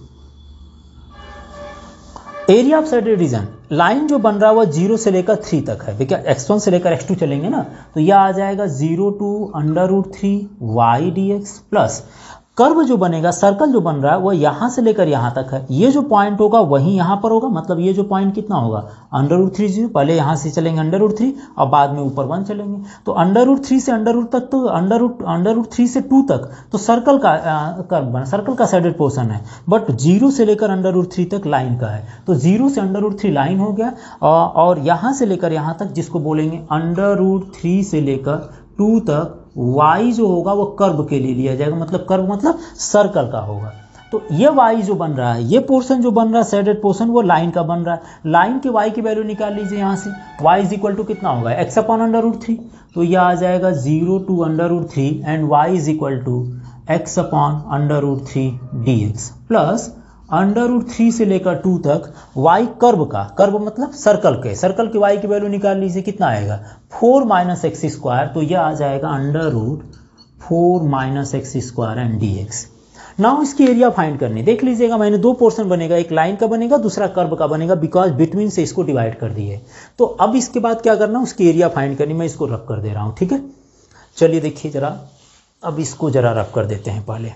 Speaker 1: area of shaded region, line जो बन रहा है वो 0 से लेकर 3 तक है, देखिए x1 से लेकर x2 चलेंगे ना, तो यह आ जाएगा 0 to √3y dx plus curve जो बनेगा, सर्कल जो बन रहा है वो यहाँ से लेकर यहाँ तक है, ये जो पॉइंट होगा वही यहाँ पर होगा, मतलब ये जो पॉइंट कितना होगा √3 0, पहले यहाँ से चलेंगे √3 और बाद में ऊपर 1 चलेंगे, तो √3 से √3 तक, तो √3 से 2 तक तो सर्कल का कर्व बना, सर्कल का शेडेड पोर्शन है, बट 0 से लेकर √3 तक लाइन का है, तो 0 से √3 लाइन हो गया और यहाँ से लेकर यहाँ तक जिसको बोलेंगे √3 से लेकर 2 तक y जो होगा वो कर्व के लिए लिया जाएगा, मतलब कर्व मतलब सर्कल का होगा। तो ये y जो बन रहा है, ये पोर्शन जो बन रहा है शेडेड पोर्शन वो लाइन का बन रहा है, लाइन के y की वैल्यू निकाल लीजिए यहाँ से, y इज इक्वल टू कितना होगा x अपॉन √3, तो ये आ जाएगा 0 to √3 and y is equal to x upon √3 dx plus √3 से लेकर 2 तक y कर्व का, कर्व मतलब सर्कल के y की वैल्यू निकाल लीजिए, कितना आएगा 4 - x स्क्वायर, तो यह आ जाएगा √4 - x square and dx। Now इसकी एरिया फाइंड करनी, देख लीजिएगा मैंने दो पोर्शन बनेगा, एक लाइन का बनेगा दूसरा कर्व का बनेगा, बिकॉज बिटवीन से इसको डिवाइड कर दिए। तो अब इसके बाद क्या करना, उसकी एरिया फाइंड करनी, मैं इसको रफ कर दे रहा हूँ, ठीक है। चलिए देखिए जरा, अब इसको जरा रफ कर देते हैं पहले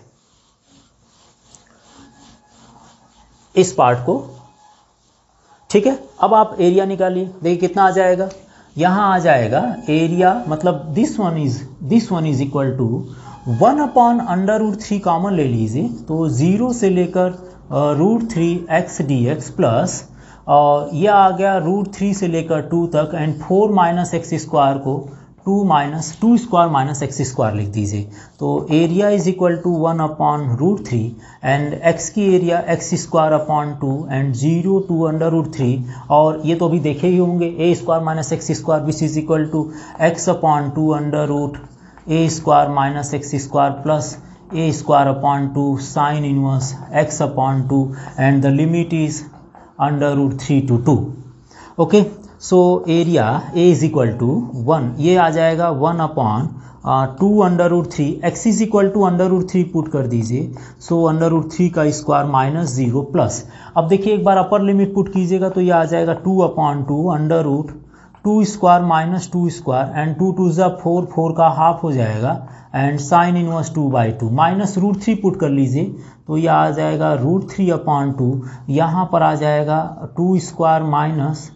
Speaker 1: इस पार्ट को, ठीक है। अब आप एरिया निकालिए, देखिए कितना आ जाएगा, यहाँ आ जाएगा एरिया, मतलब this one is equal to 1 upon √3 common ले लीजिए, तो 0 से लेकर √3x dx प्लस यह आ गया √3 से लेकर 2 तक एंड 4 - x स्क्वायर को 2 स्क्वायर माइनस x स्क्वायर लिख दीजिए, तो area is equal to 1 upon √3 and x की area x square upon 2 and 0 to √3, और ये तो अभी देखे ही होंगे a square minus x square which is equal to x upon 2 √a square minus x square plus a square upon 2 sine inverse x upon 2 and the limit is √3 to 2, okay. So area a is equal to 1, ये आ जाएगा 1 upon 2 √3, x is equal to √3 put कर दीजिए, सो √3 का square minus 0 plus, अब देखिए एक बार upper limit put कीजिएगा तो ये आ जाएगा 2 upon 2 √2 square minus 2 square and 2 2 ज़ा 4, 4 का हाफ हो जाएगा and sine inverse 2/2 minus √3 put कर लीजिए, तो ये आ जाएगा √3 अपॉन 2, यहाँ पर आ जाएगा 2 square minus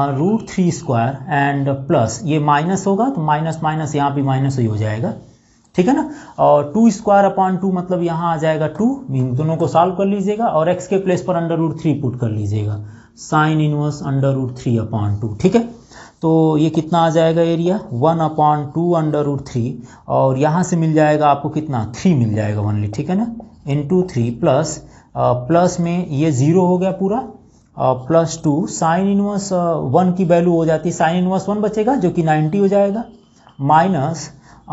Speaker 1: √3 square and plus ये माइनस होगा तो माइनस माइनस यहाँ भी माइनस ही हो जाएगा ठीक है ना। और 2 स्क्वायर अपॉन 2 मतलब यहाँ आ जाएगा 2, इन दोनों को सॉल्व कर लीजिएगा और x के प्लेस पर √3 पुट कर लीजिएगा, साइन इनवर्स √3 अपॉन 2, ठीक है। तो ये कितना आ जाएगा एरिया 1/2 √3, और यहाँ से मिल जाएगा आपको कितना 3 मिल जाएगा ओनली, ठीक है ना, इंटू 3 प्लस में ये 0 हो गया पूरा, +2 साइन इनवर्स 1 की वैल्यू हो जाती है, साइन इनवर्स 1 बचेगा जो कि 90 हो जाएगा, माइनस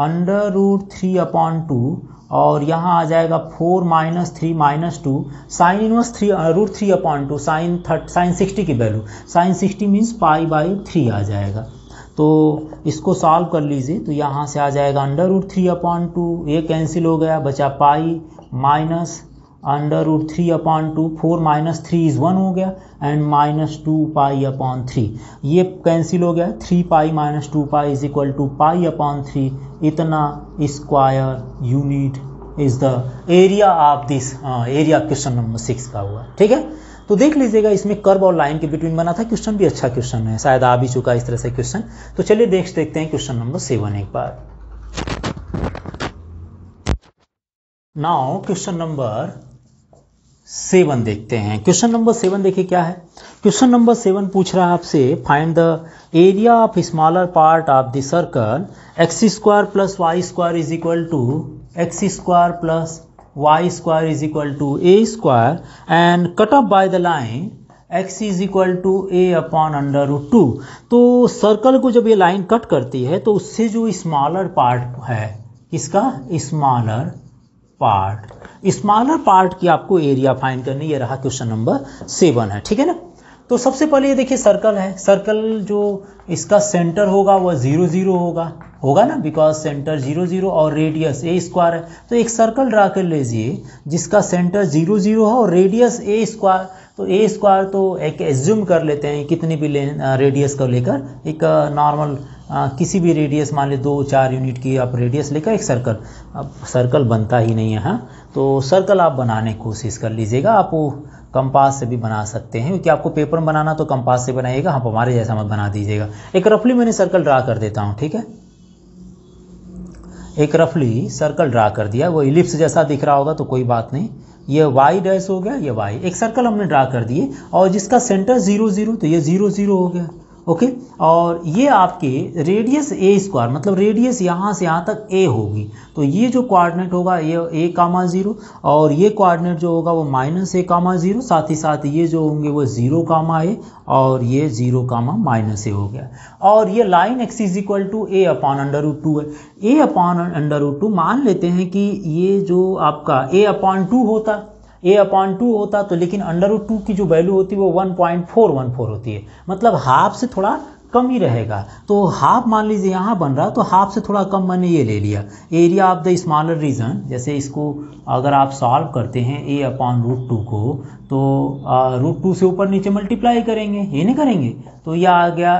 Speaker 1: √3/2, और यहाँ आ जाएगा 4 - 3 - 2 साइन इनवर्स √3/2 साइन 60 की वैल्यू, साइन 60 मीन्स π/3 आ जाएगा। तो इसको सॉल्व कर लीजिए, तो यहाँ से आ जाएगा √3/2, ये कैंसिल हो गया, बचा पाई माइनस √3/2, 4 - 3 = 1 हो गया, एंड -2π/3, ये कैंसिल हो गया, 3π - 2π = π/3, इतना square unit is the area of this, area question number 6 का हुआ, ठीक है। तो देख लीजिएगा इसमें कर्व और लाइन के बिटवीन बना था, क्वेश्चन भी अच्छा क्वेश्चन है, शायद आ भी चुका है इस तरह से क्वेश्चन। तो चलिए देखते हैं क्वेश्चन नंबर 7 एक बार। नाउ क्वेश्चन नंबर 7 देखते हैं। क्वेश्चन नंबर 7 देखिए क्या है। क्वेश्चन नंबर 7 पूछ रहा है आपसे, find the area of smaller part of the circle x² + y² = x² + y² = a² and cut off by the line x = a/√2। तो सर्कल को जब ये लाइन कट करती है तो उससे जो स्मॉलर पार्ट है, इसका स्मॉलर पार्ट की आपको एरिया फाइंड करनी, ये रहा क्वेश्चन नंबर 7 है, ठीक है ना। तो सबसे पहले ये देखिए सर्कल है, सर्कल जो इसका सेंटर होगा वह 0 0 होगा ना, बिकॉज सेंटर 0 0 और रेडियस a² है। तो एक सर्कल ड्रा कर लीजिए जिसका सेंटर 0 0 है और रेडियस a²। तो a² तो एक एज्यूम कर लेते हैं कितनी भी रेडियस को लेकर, एक नॉर्मल किसी भी रेडियस मान लीजिए 2-4 यूनिट की आप रेडियस लेकर एक सर्कल, अब सर्कल बनता ही नहीं है, हाँ, तो सर्कल आप बनाने की कोशिश कर लीजिएगा। आप वो कंपास से भी बना सकते हैं, क्योंकि आपको पेपर में बनाना तो कंपास से बनाइएगा, आप हमारे जैसा मत बना दीजिएगा। एक रफली मैंने सर्कल ड्रा कर देता हूँ, ठीक है। एक रफली सर्कल ड्रा कर दिया, वो इलिप्स जैसा दिख रहा होगा तो कोई बात नहीं, ये y' हो गया, ये y, एक सर्कल हमने ड्रा कर दिए और जिसका सेंटर 0 0, तो ये 0 0 हो गया, ओके। और ये आपके रेडियस a², मतलब रेडियस यहाँ से यहाँ तक a होगी, तो ये जो कोऑर्डिनेट होगा ये a,0, और ये कोऑर्डिनेट जो होगा वो -a,0, साथ ही साथ ये जो होंगे वो 0,a और ये 0,-a हो गया। और ये लाइन x = a/√2 है। a/√2 मान लेते हैं कि ये जो आपका a/2 होता तो, लेकिन √2 की जो वैल्यू होती है वो 1.414 होती है, मतलब हाफ से थोड़ा कम ही रहेगा। तो हाफ मान लीजिए यहाँ बन रहा, तो हाफ से थोड़ा कम मैंने ये ले लिया। Area of the smaller region, जैसे इसको अगर आप सॉल्व करते हैं a/√2 को, तो √2 से ऊपर नीचे मल्टीप्लाई करेंगे, ये नहीं करेंगे, तो यह आ गया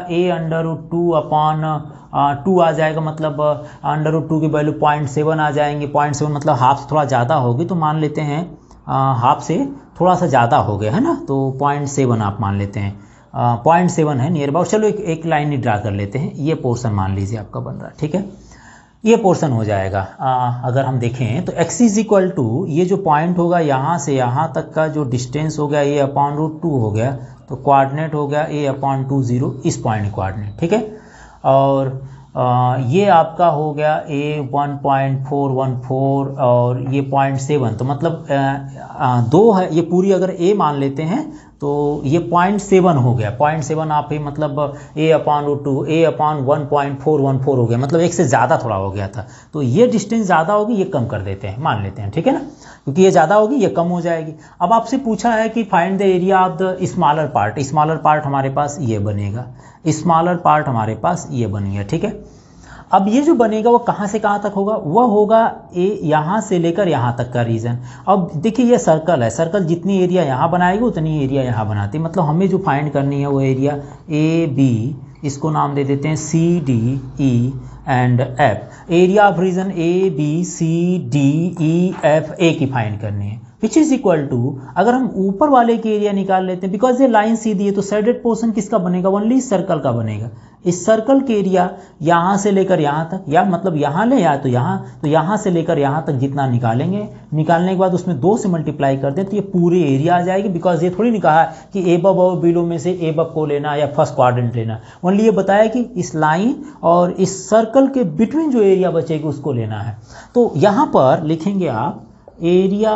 Speaker 1: a√2/2 आ जाएगा, मतलब √2 की वैल्यू 0.7 आ जाएंगे। 0.7 मतलब हाफ से थोड़ा ज़्यादा होगी, तो मान लेते हैं हाफ से थोड़ा सा ज़्यादा हो गया है ना, तो 0.7 आप मान लेते हैं, 0.7 है नियर अबाउट। चलो एक लाइन ही ड्रा कर लेते हैं, ये पोर्शन मान लीजिए आपका बन रहा है, ठीक है, ये पोर्शन हो जाएगा। अगर हम देखें तो x = ये जो पॉइंट होगा यहाँ से यहाँ तक का जो डिस्टेंस हो गया a/√2 हो गया, तो कोऑर्डिनेट हो गया a/20, इस पॉइंट कोऑर्डिनेट, ठीक है। और ये आपका हो गया a 1.414 और ये 0.7, तो मतलब 2 है, ये पूरी अगर a मान लेते हैं तो ये 0.7 हो गया। 0.7 आप ही मतलब a/√2 a/1.414 हो गया, मतलब एक से ज़्यादा थोड़ा हो गया था। तो ये डिस्टेंस ज़्यादा होगी, ये कम कर देते हैं, मान लेते हैं, ठीक है ना, क्योंकि ये ज़्यादा होगी ये कम हो जाएगी। अब आपसे पूछा है कि find the area of the smaller part. Smaller part हमारे पास ये बनेगा, स्मॉलर पार्ट हमारे पास ये बन गया, ठीक है। अब ये जो बनेगा वो कहाँ से कहाँ तक होगा, वह होगा यहाँ से लेकर यहाँ तक का रीजन। अब देखिए ये सर्कल है, सर्कल जितनी एरिया यहाँ बनाएगी उतनी एरिया यहाँ बनाती है, मतलब हमें जो फाइंड करनी है वो एरिया AB, इसको नाम दे देते हैं CD, E and F। Area of region AB, C, D, E, F, A की फाइंड करनी है। विच इज इक्वल टू, अगर हम ऊपर वाले की एरिया निकाल लेते हैं, बिकॉज ये लाइन सीधी है तो शेडेड पोर्शन किसका बनेगा, ओनली सर्कल का बनेगा। इस सर्कल के एरिया यहाँ से लेकर यहाँ तक, या मतलब यहाँ ले या तो यहाँ से लेकर यहाँ तक जितना निकालेंगे, निकालने के बाद उसमें 2 से मल्टीप्लाई कर दें तो ये पूरी एरिया आ जाएगी। बिकॉज ये थोड़ी नहीं कहा है कि एबव और बिलो में से एबव को लेना या फर्स्ट क्वाड्रेंट लेना, ओनली ये बताया कि इस लाइन और इस सर्कल के बिटवीन जो एरिया बचेगी उसको लेना है। तो यहाँ पर लिखेंगे आप area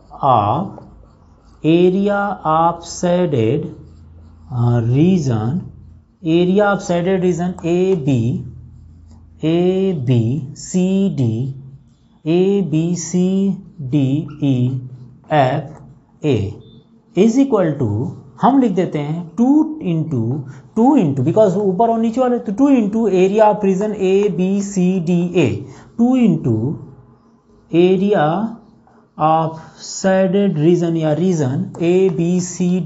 Speaker 1: of shaded region, area of shaded region A B C D E F A is equal to, हम लिख देते हैं 2 इंटू बिकॉज ऊपर और नीचे वाले, तो 2 into area of region A B C D A, 2 into area of shaded region या region A B C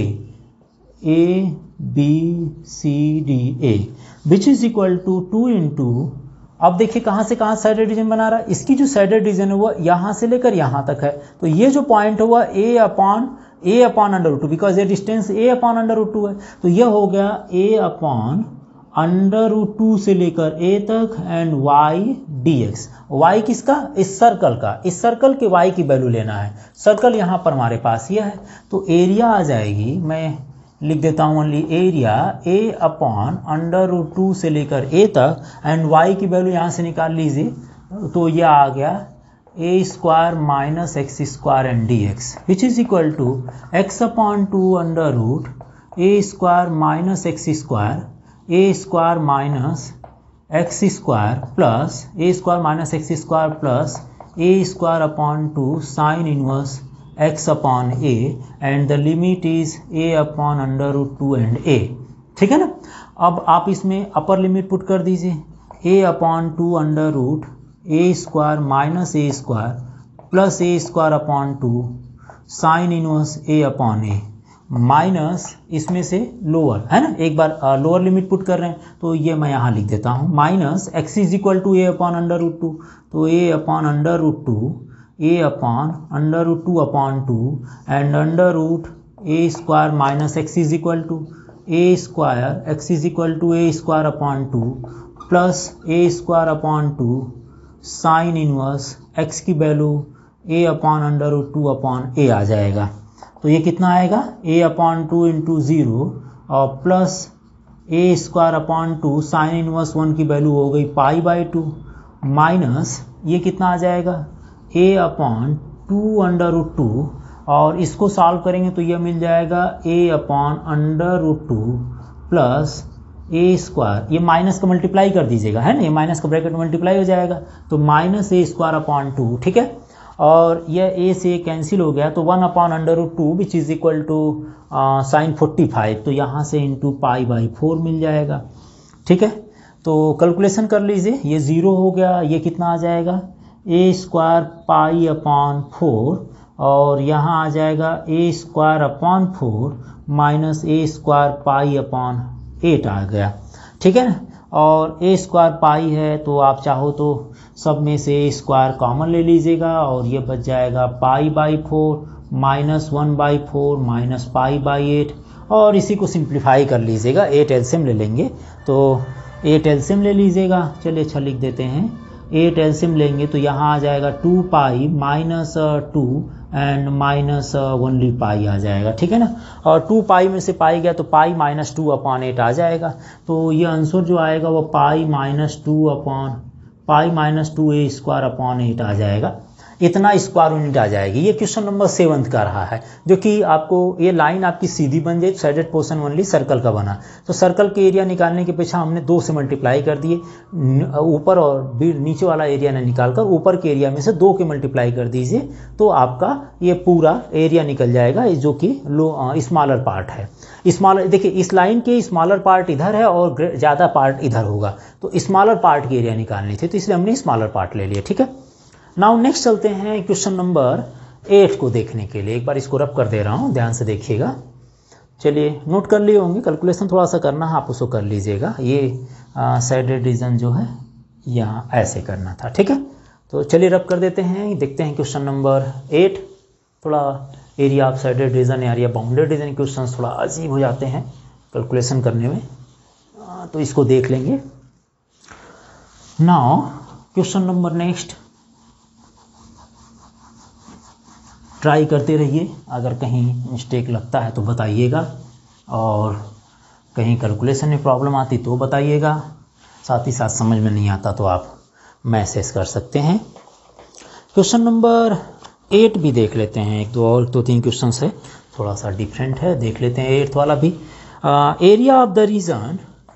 Speaker 1: D A which is equal to 2 into, अब देखिए कहाँ से कहाँ शेडेड रीजन बना रहा है, इसकी जो शेडेड रीजन है वो यहाँ से लेकर यहाँ तक है, तो ये जो पॉइंट हुआ a upon under root two, because ये distance a upon under root two है, तो ये हो गया ए अपॉन अंडर रूट 2 से लेकर ए तक and y d x. Y किसका, इस सर्कल का, इस सर्कल के वाई की वैल्यू लेना है, सर्कल यहाँ पर हमारे पास ये है, तो एरिया आ जाएगी, मैं लिख देता हूँ only area a upon under root 2 से लेकर ए तक एंड वाई की वैल्यू यहाँ से निकाल लीजिए, तो यह आ गया a square minus x square and d x which is equal to x upon 2 under root a square minus x square, a square minus x square plus a square minus x square plus a square upon 2 sine inverse x upon a and the limit is a upon under root 2 and a, ठीक है ना। अब आप इसमें upper limit put कर दीजिए, a upon 2 under root a square minus a square plus a square upon 2 sine inverse a upon a minus इसमें से लोअर है ना, एक बार लोअर लिमिट पुट कर रहे हैं तो ये मैं यहाँ लिख देता हूँ minus x is equal to a upon under root 2, तो a upon under root 2 a upon under root 2 upon 2 and under root a square minus x is equal to a square x is equal to a square upon 2 plus a square upon 2 sine inverse x की value a upon under root 2 upon a आ जाएगा। तो ये कितना आएगा a upon 2 into 0 और plus a square upon 2 sine inverse 1 की value हो गई पाई बाई 2 माइनस ये कितना आ जाएगा a अपॉन 2 अंडर रूट 2 और इसको सॉल्व करेंगे तो ये मिल जाएगा a upon under root 2 plus a square, ये माइनस का मल्टीप्लाई कर दीजिएगा है ना, ये माइनस का ब्रैकेट मल्टीप्लाई हो जाएगा तो माइनस a स्क्वायर अपॉन 2, ठीक है, और यह a से कैंसिल हो गया तो 1 upon under root 2 which is equal to sine 45, तो यहाँ से इंटू पाई बाई 4 मिल जाएगा, ठीक है। तो कैलकुलेशन कर लीजिए, ये 0 हो गया, ये कितना आ जाएगा a स्क्वायर पाई अपॉन 4 और यहाँ आ जाएगा a square upon 4 minus a square pi upon 8 आ गया, ठीक है ना। और a स्क्वायर पाई है तो आप चाहो तो सब में से a स्क्वायर कॉमन ले लीजिएगा और ये बच जाएगा pi by 4 minus 1 by 4 minus pi by 8 और इसी को सिंप्लीफाई कर लीजिएगा, 8 एलसीएम ले लेंगे तो 8 एलसीएम ले लीजिएगा, चलिए अच्छा लिख देते हैं 8 एलसीएम लेंगे तो यहाँ आ जाएगा 2 pi minus 2 and minus only pi आ जाएगा, ठीक है ना। और 2 पाई में से पाई गया तो पाई माइनस 2 अपॉन 8 आ जाएगा, तो ये आंसर जो आएगा वो pi minus 2 a square upon 8 आ जाएगा, इतना स्क्वायर यूनिट आ जाएगी। ये क्वेश्चन नंबर 7 का रहा है जो कि आपको ये लाइन आपकी सीधी बन जाए, शेडेड पोर्शन ओनली सर्कल का बना, तो सर्कल के एरिया निकालने के पीछे हमने 2 से मल्टीप्लाई कर दिए, ऊपर और नीचे वाला एरिया ने निकालकर ऊपर के एरिया में से 2 के मल्टीप्लाई कर दीजिए तो आपका ये पूरा एरिया निकल जाएगा जो कि स्मॉलर पार्ट है। स्मॉलर देखिए इस लाइन के स्मॉलर पार्ट इधर है और ज़्यादा पार्ट इधर होगा, तो स्मॉलर पार्ट की एरिया निकालनी थी तो इसलिए हमने स्मॉलर पार्ट ले लिया, ठीक है। नाउ नेक्स्ट चलते हैं क्वेश्चन नंबर 8 को देखने के लिए, एक बार इसको रब कर दे रहा हूँ, ध्यान से देखिएगा। चलिए नोट कर लिए होंगे, कैलकुलेशन थोड़ा सा करना है आप उसको कर लीजिएगा, ये शेडेड रीजन जो है यहाँ ऐसे करना था, ठीक है। तो चलिए रब कर देते हैं, देखते हैं क्वेश्चन नंबर 8। थोड़ा area of sided region area bounded region question थोड़ा अजीब हो जाते हैं कैलकुलेशन करने में, तो इसको देख लेंगे। Now question number next, try करते रहिए, अगर कहीं मिस्टेक लगता है तो बताइएगा, और कहीं कैलकुलेशन में प्रॉब्लम आती तो बताइएगा, साथ ही साथ समझ में नहीं आता तो आप मैसेज कर सकते हैं। क्वेश्चन नंबर 8 भी देख लेते हैं, एक दो तीन क्वेश्चन है, थोड़ा सा डिफरेंट है, देख लेते हैं 8th वाला भी। Area of the region,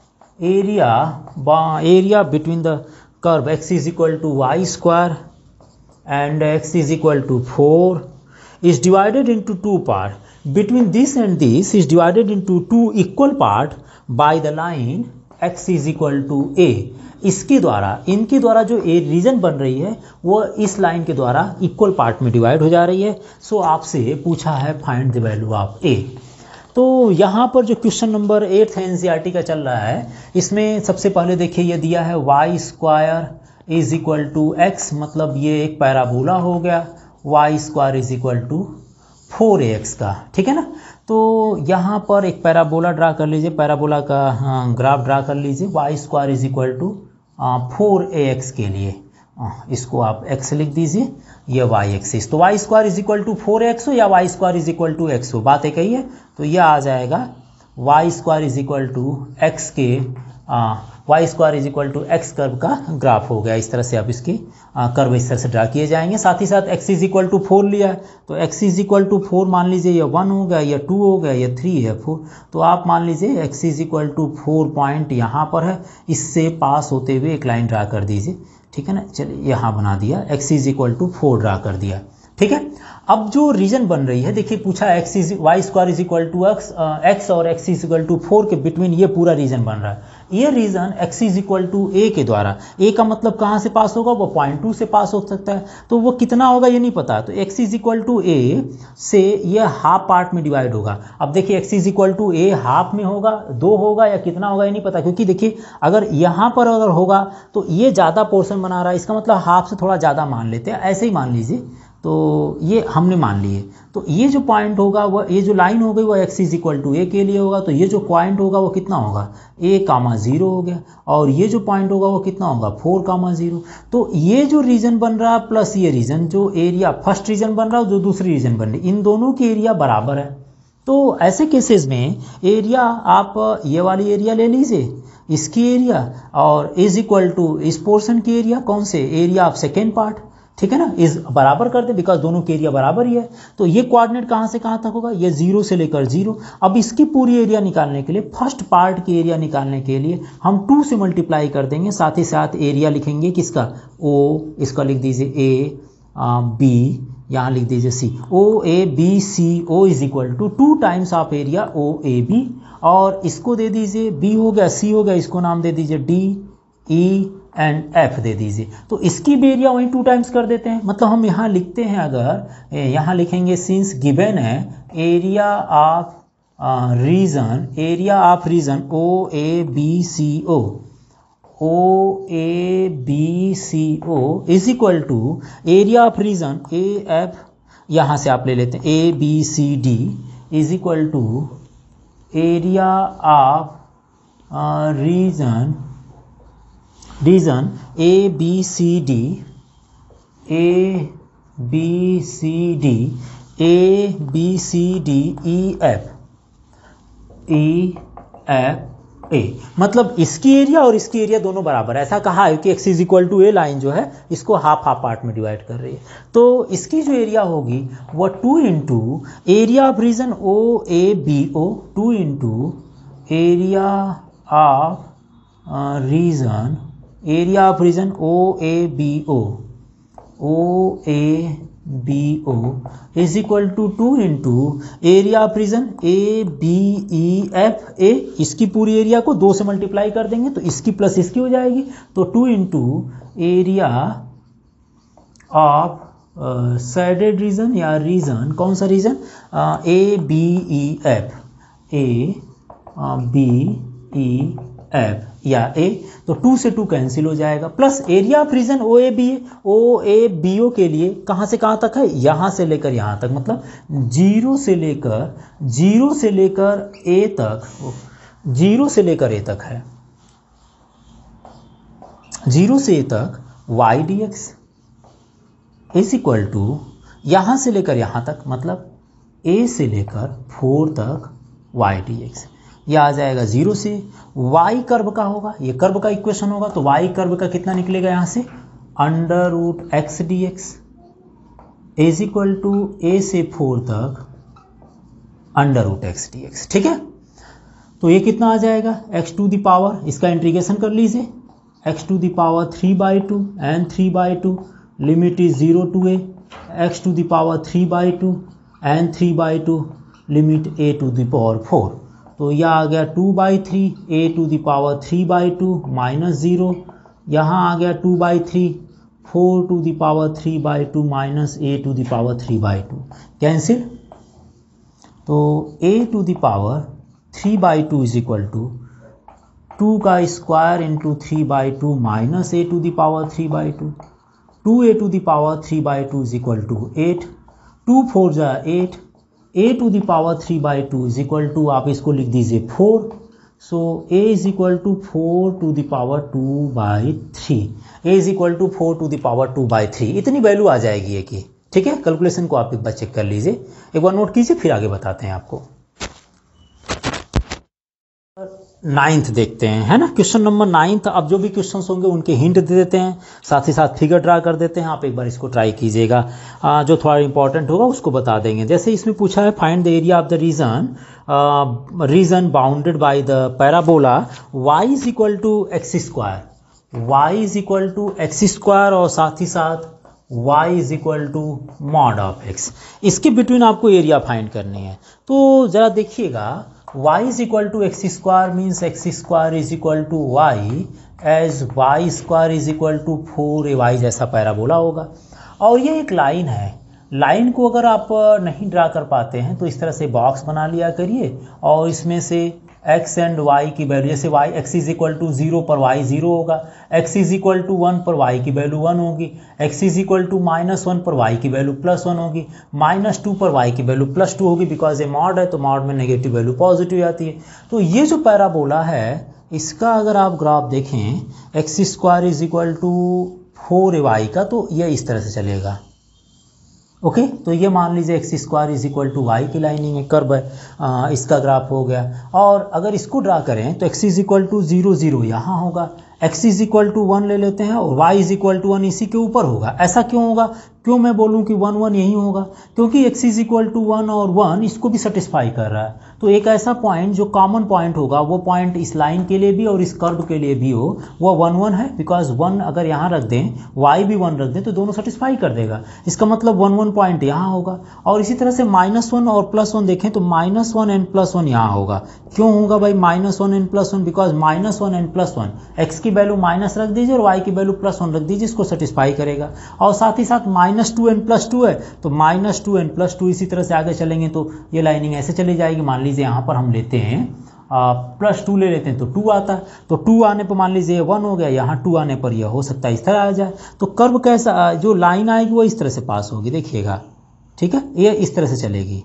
Speaker 1: area between the curve x is equal to y square and x is equal to 4 is divided into two parts. Between this and this is divided into two equal part by the line x is equal to a. इसके द्वारा, इनके द्वारा जो ए reason बन रही है वो इस लाइन के द्वारा इक्वल पार्ट में डिवाइड हो जा रही है। सो आपसे पूछा है find the value of a. तो यहाँ पर जो क्वेश्चन नंबर 8 एनसीईआरटी का चल रहा है, इसमें सबसे पहले देखिए ये दिया है y square is equal to x, मतलब ये एक पैराबोला हो गया, y square is equal to 4ax का, ठीक है ना। तो यहाँ पर एक पैराबोला ड्रा कर लीजिए, पैराबोला का ग्राफ ड्रा कर लीजिए, y square is equal to 4ax के लिए, इसको आप x लिख दीजिए, ये y एक्सिस, तो y square is equal to 4x हो या y square is equal to x हो, बात एक ही है। तो ये आ जाएगा y square is equal to x के y square is equal to x curve का ग्राफ हो गया। इस तरह से आप इसके कर्व इस तरह से ड्रा किए जाएंगे। साथ ही साथ x इज इक्वल टू 4 लिया है, तो x इज इक्वल टू 4 मान लीजिए, ये 1 हो गया, ये 2 हो गया, ये 3 है 4, तो आप मान लीजिए x is equal to 4 point यहाँ पर है, इससे पास होते हुए एक लाइन ड्रा कर दीजिए, ठीक है ना। चलिए यहाँ बना दिया, x is equal to 4 draw कर दिया, ठीक है। अब जो रीजन बन रही है, देखिए पूछा x is y square is equal to x और x इज इक्वल टू 4 के बिटवीन ये पूरा रीजन बन रहा है। ये region x is equal to a के द्वारा, a का मतलब कहाँ से पास होगा, वो 0.2 से पास हो सकता है, तो वो कितना होगा ये नहीं पता, तो x is equal to a से ये हाफ पार्ट में डिवाइड होगा। अब देखिए x is equal to a half में होगा, 2 होगा या कितना होगा ये नहीं पता, क्योंकि देखिए अगर यहाँ पर अगर होगा तो ये ज़्यादा पोर्शन बना रहा है, इसका मतलब हाफ से थोड़ा ज़्यादा मान लेते हैं, ऐसे ही मान लीजिए, तो ये हमने मान लिए। तो ये जो पॉइंट होगा वह, ये जो लाइन हो गई वो x is equal to a के लिए होगा, तो ये जो पॉइंट होगा वो कितना होगा, a, 0 हो गया, और ये जो पॉइंट होगा वो कितना होगा, 4, 0। तो ये जो रीजन बन रहा है प्लस ये रीजन, जो एरिया फर्स्ट रीजन बन रहा है जो दूसरी रीजन बन रही है, इन दोनों की एरिया बराबर है। तो ऐसे केसेस में एरिया आप ये वाली एरिया ले लीजिए, इसकी एरिया, और इज इक्वल टू इस पोर्शन की एरिया, कौन से, एरिया ऑफ सेकेंड पार्ट, ठीक है ना, इस बराबर कर दे, बिकॉज दोनों की एरिया बराबर ही है। तो ये कोऑर्डिनेट कहाँ से कहाँ तक होगा, ये 0 से लेकर 0। अब इसकी पूरी एरिया निकालने के लिए, फर्स्ट पार्ट की एरिया निकालने के लिए हम 2 से मल्टीप्लाई कर देंगे, साथ ही साथ एरिया लिखेंगे किसका, O, इसका लिख दीजिए A, B, यहाँ लिख दीजिए C, OABCO is equal to 2 times of area OAB, और इसको दे दीजिए B हो गया, C हो गया, इसको नाम दे दीजिए D, E एंड F दे दीजिए। तो इसकी भी एरिया वहीं 2 टाइम्स कर देते हैं, मतलब हम यहाँ लिखते हैं, अगर यहाँ लिखेंगे सिंस गिवन है area of region, area of region OABCO is equal to area of region AF, यहाँ से आप ले लेते हैं ABCD is equal to area of region ABCD EFA, मतलब इसकी एरिया और इसकी एरिया दोनों बराबर है। ऐसा कहा है कि x is equal to a line जो है इसको हाफ पार्ट में डिवाइड कर रही है, तो इसकी जो एरिया होगी वो 2 into area of region OABO, 2 into area of region OABO is equal to 2 into area of region ABEFA, इसकी पूरी एरिया को 2 से मल्टीप्लाई कर देंगे तो इसकी प्लस इसकी हो जाएगी, तो 2 into area of sided region या रीजन, कौन सा रीजन, ABEF या ए, तो 2 से 2 कैंसिल हो जाएगा, plus area of region O A B, O A B O के लिए कहाँ से कहाँ तक है, यहाँ से लेकर यहाँ तक, मतलब 0 से लेकर ए तक, 0 से लेकर ए तक है, 0 से ए तक y dx is equal to यहाँ से लेकर यहाँ तक, मतलब a से लेकर 4 तक y dx। यह आ जाएगा 0 से, y कर्व का होगा, ये कर्व का इक्वेशन होगा, तो y कर्व का कितना निकलेगा यहाँ से, under root x d x is equal to a से 4 तक under root x d x. ठीक है, तो ये कितना आ जाएगा, x टू द पावर, इसका इंटीग्रेशन कर लीजिए, x to the power 3/2 and 3/2 limit is 0 to a, x to the power 3/2 and 3/2 limit a to the power 4, तो यह आ गया 2/3 a to the power 3/2 minus 0, यहाँ आ गया 2/3 4 to the power 3/2 minus a to the power 3/2 cancel, तो a to the power 3/2 is equal to 2 का square into 3/2 minus a to the power 3/2, 2a to the power 3/2 is equal to 8, 2 4 जा 8, a to the power 3/2 is equal to, आप इसको लिख दीजिए 4, so a is equal to 4 to the power 2/3, a is equal to 4 to the power 2/3, इतनी value आ जाएगी ये की। ठीक है, कैलकुलेशन को आप एक बार चेक कर लीजिए, एक बार नोट कीजिए, फिर आगे बताते हैं आपको। 9th देखते हैं, है ना, क्वेश्चन नंबर 9th। अब जो भी क्वेश्चंस होंगे उनके हिंट दे देते हैं, साथ ही साथ फिगर ड्रा कर देते हैं, आप एक बार इसको ट्राई कीजिएगा, जो थोड़ा इंपॉर्टेंट होगा उसको बता देंगे। जैसे इसमें पूछा है find the area of the region bounded by the parabola y is equal to x square, y is equal to x square और साथ ही साथ y is equal to mod of x, इसके बिटवीन आपको एरिया फाइंड करनी है। तो ज़रा देखिएगा, y is equal to x square means x square is equal to y as y square is equal to 4ay जैसा पैराबोला होगा। और ये एक लाइन है, लाइन को अगर आप नहीं ड्रा कर पाते हैं तो इस तरह से बॉक्स बना लिया करिए, और इसमें से x एंड y की वैल्यू, जैसे y x is equal to 0 पर y 0 होगा, x इज इक्वल टू 1 पर y की वैल्यू 1 होगी, x इज इक्वल टू -1 पर y की वैल्यू +1 होगी, -2 पर y की वैल्यू +2 होगी, बिकॉज ये मॉड है तो मॉड में नेगेटिव वैल्यू पॉजिटिव आती है। तो ये जो पैराबोला है इसका अगर आप ग्राफ देखें x square is equal to 4ay का, तो ये इस तरह से चलेगा। ओके, तो ये मान लीजिए x square is equal to y की लाइनिंग है, कर्व है, इसका ग्राफ हो गया। और अगर इसको ड्रा करें तो एक्स इज इक्वल टू 0 0 यहाँ होगा, x इज इक्वल टू 1 ले लेते हैं और y इज इक्वल टू 1 इसी के ऊपर होगा। ऐसा क्यों होगा, क्यों मैं बोलूं कि 1 1 यही होगा, क्योंकि x इज इक्वल टू 1 और 1 इसको भी सेटिस्फाई कर रहा है। तो एक ऐसा पॉइंट जो कॉमन पॉइंट होगा, वो पॉइंट इस लाइन के लिए भी और इस कर्व के लिए भी हो, वो 1 1 है, बिकॉज 1 अगर यहाँ रख दें, y भी 1 रख दें तो दोनों सेटिस्फाई कर देगा। इसका मतलब 1 1 पॉइंट यहाँ होगा। और इसी तरह से -1 और +1 देखें तो -1 एंड +1 यहाँ होगा। क्यों होगा भाई -1 एंड +1, बिकॉज -1 एंड +1 x की वैल्यू माइनस रख दीजिए और y की वैल्यू +1 रख दीजिए, इसको सेटिस्फाई करेगा। और साथ ही साथ -2 एंड +2 है, तो -2 एंड +2 इसी तरह से आगे चलेंगे तो ये लाइनिंग ऐसे चली जाएगी। मान लीजिए यहाँ पर हम लेते हैं +2 ले लेते हैं तो 2 आता है, तो 2 आने पर मान लीजिए 1 हो गया, यहाँ 2 आने पर यह हो सकता है इस तरह आ जाए। तो कर्व कैसा, जो लाइन आएगी वो इस तरह से पास होगी, देखिएगा, ठीक है, ये इस तरह से चलेगी,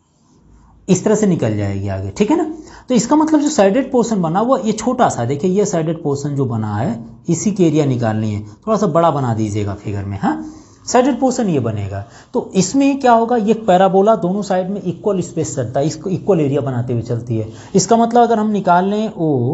Speaker 1: इस तरह से निकल जाएगी आगे, ठीक है ना। तो इसका मतलब जो साइडेड पोर्शन बना वो ये छोटा सा, देखिए ये साइडेड पोर्शन जो बना है इसी की एरिया निकालनी है, थोड़ा सा बड़ा बना दीजिएगा फिगर में, हाँ, साइडेड पोर्शन ये बनेगा। तो इसमें क्या होगा, ये पैराबोला दोनों साइड में इक्वल स्पेस चलता है, इसको इक्वल एरिया बनाते हुए चलती है। इसका मतलब अगर हम निकाल लें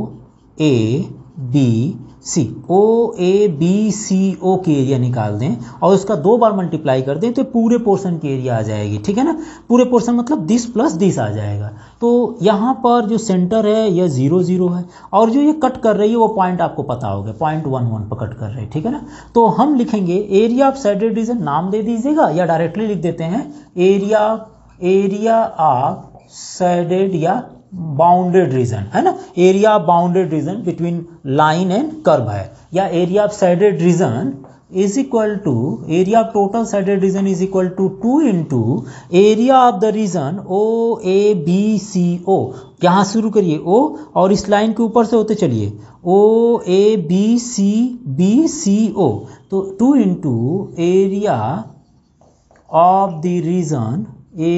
Speaker 1: OABCO की एरिया निकाल दें और उसका 2 बार मल्टीप्लाई कर दें तो पूरे पोर्शन की एरिया आ जाएगी, ठीक है ना। पूरे पोर्शन मतलब दिस प्लस दिस आ जाएगा। तो यहाँ पर जो सेंटर है यह 0 0 है और जो ये कट कर रही है वो पॉइंट आपको पता होगा, 0.11 पर कट कर रहे हैं, ठीक है ना। तो हम लिखेंगे एरिया ऑफ साइडेड रीजन, नाम दे दीजिएगा या डायरेक्टली लिख देते हैं एरिया ऑफ साइडेड या बाउंडेड रीजन, है ना। Area of bounded region between line and curve है, या area of sided region is equal to area of total sided region is equal to 2 into area of the region O A B C O. यहाँ शुरू करिए ओ और इस line के ऊपर से होते चलिए ओ ए बी सी ओ। तो 2 into area of the region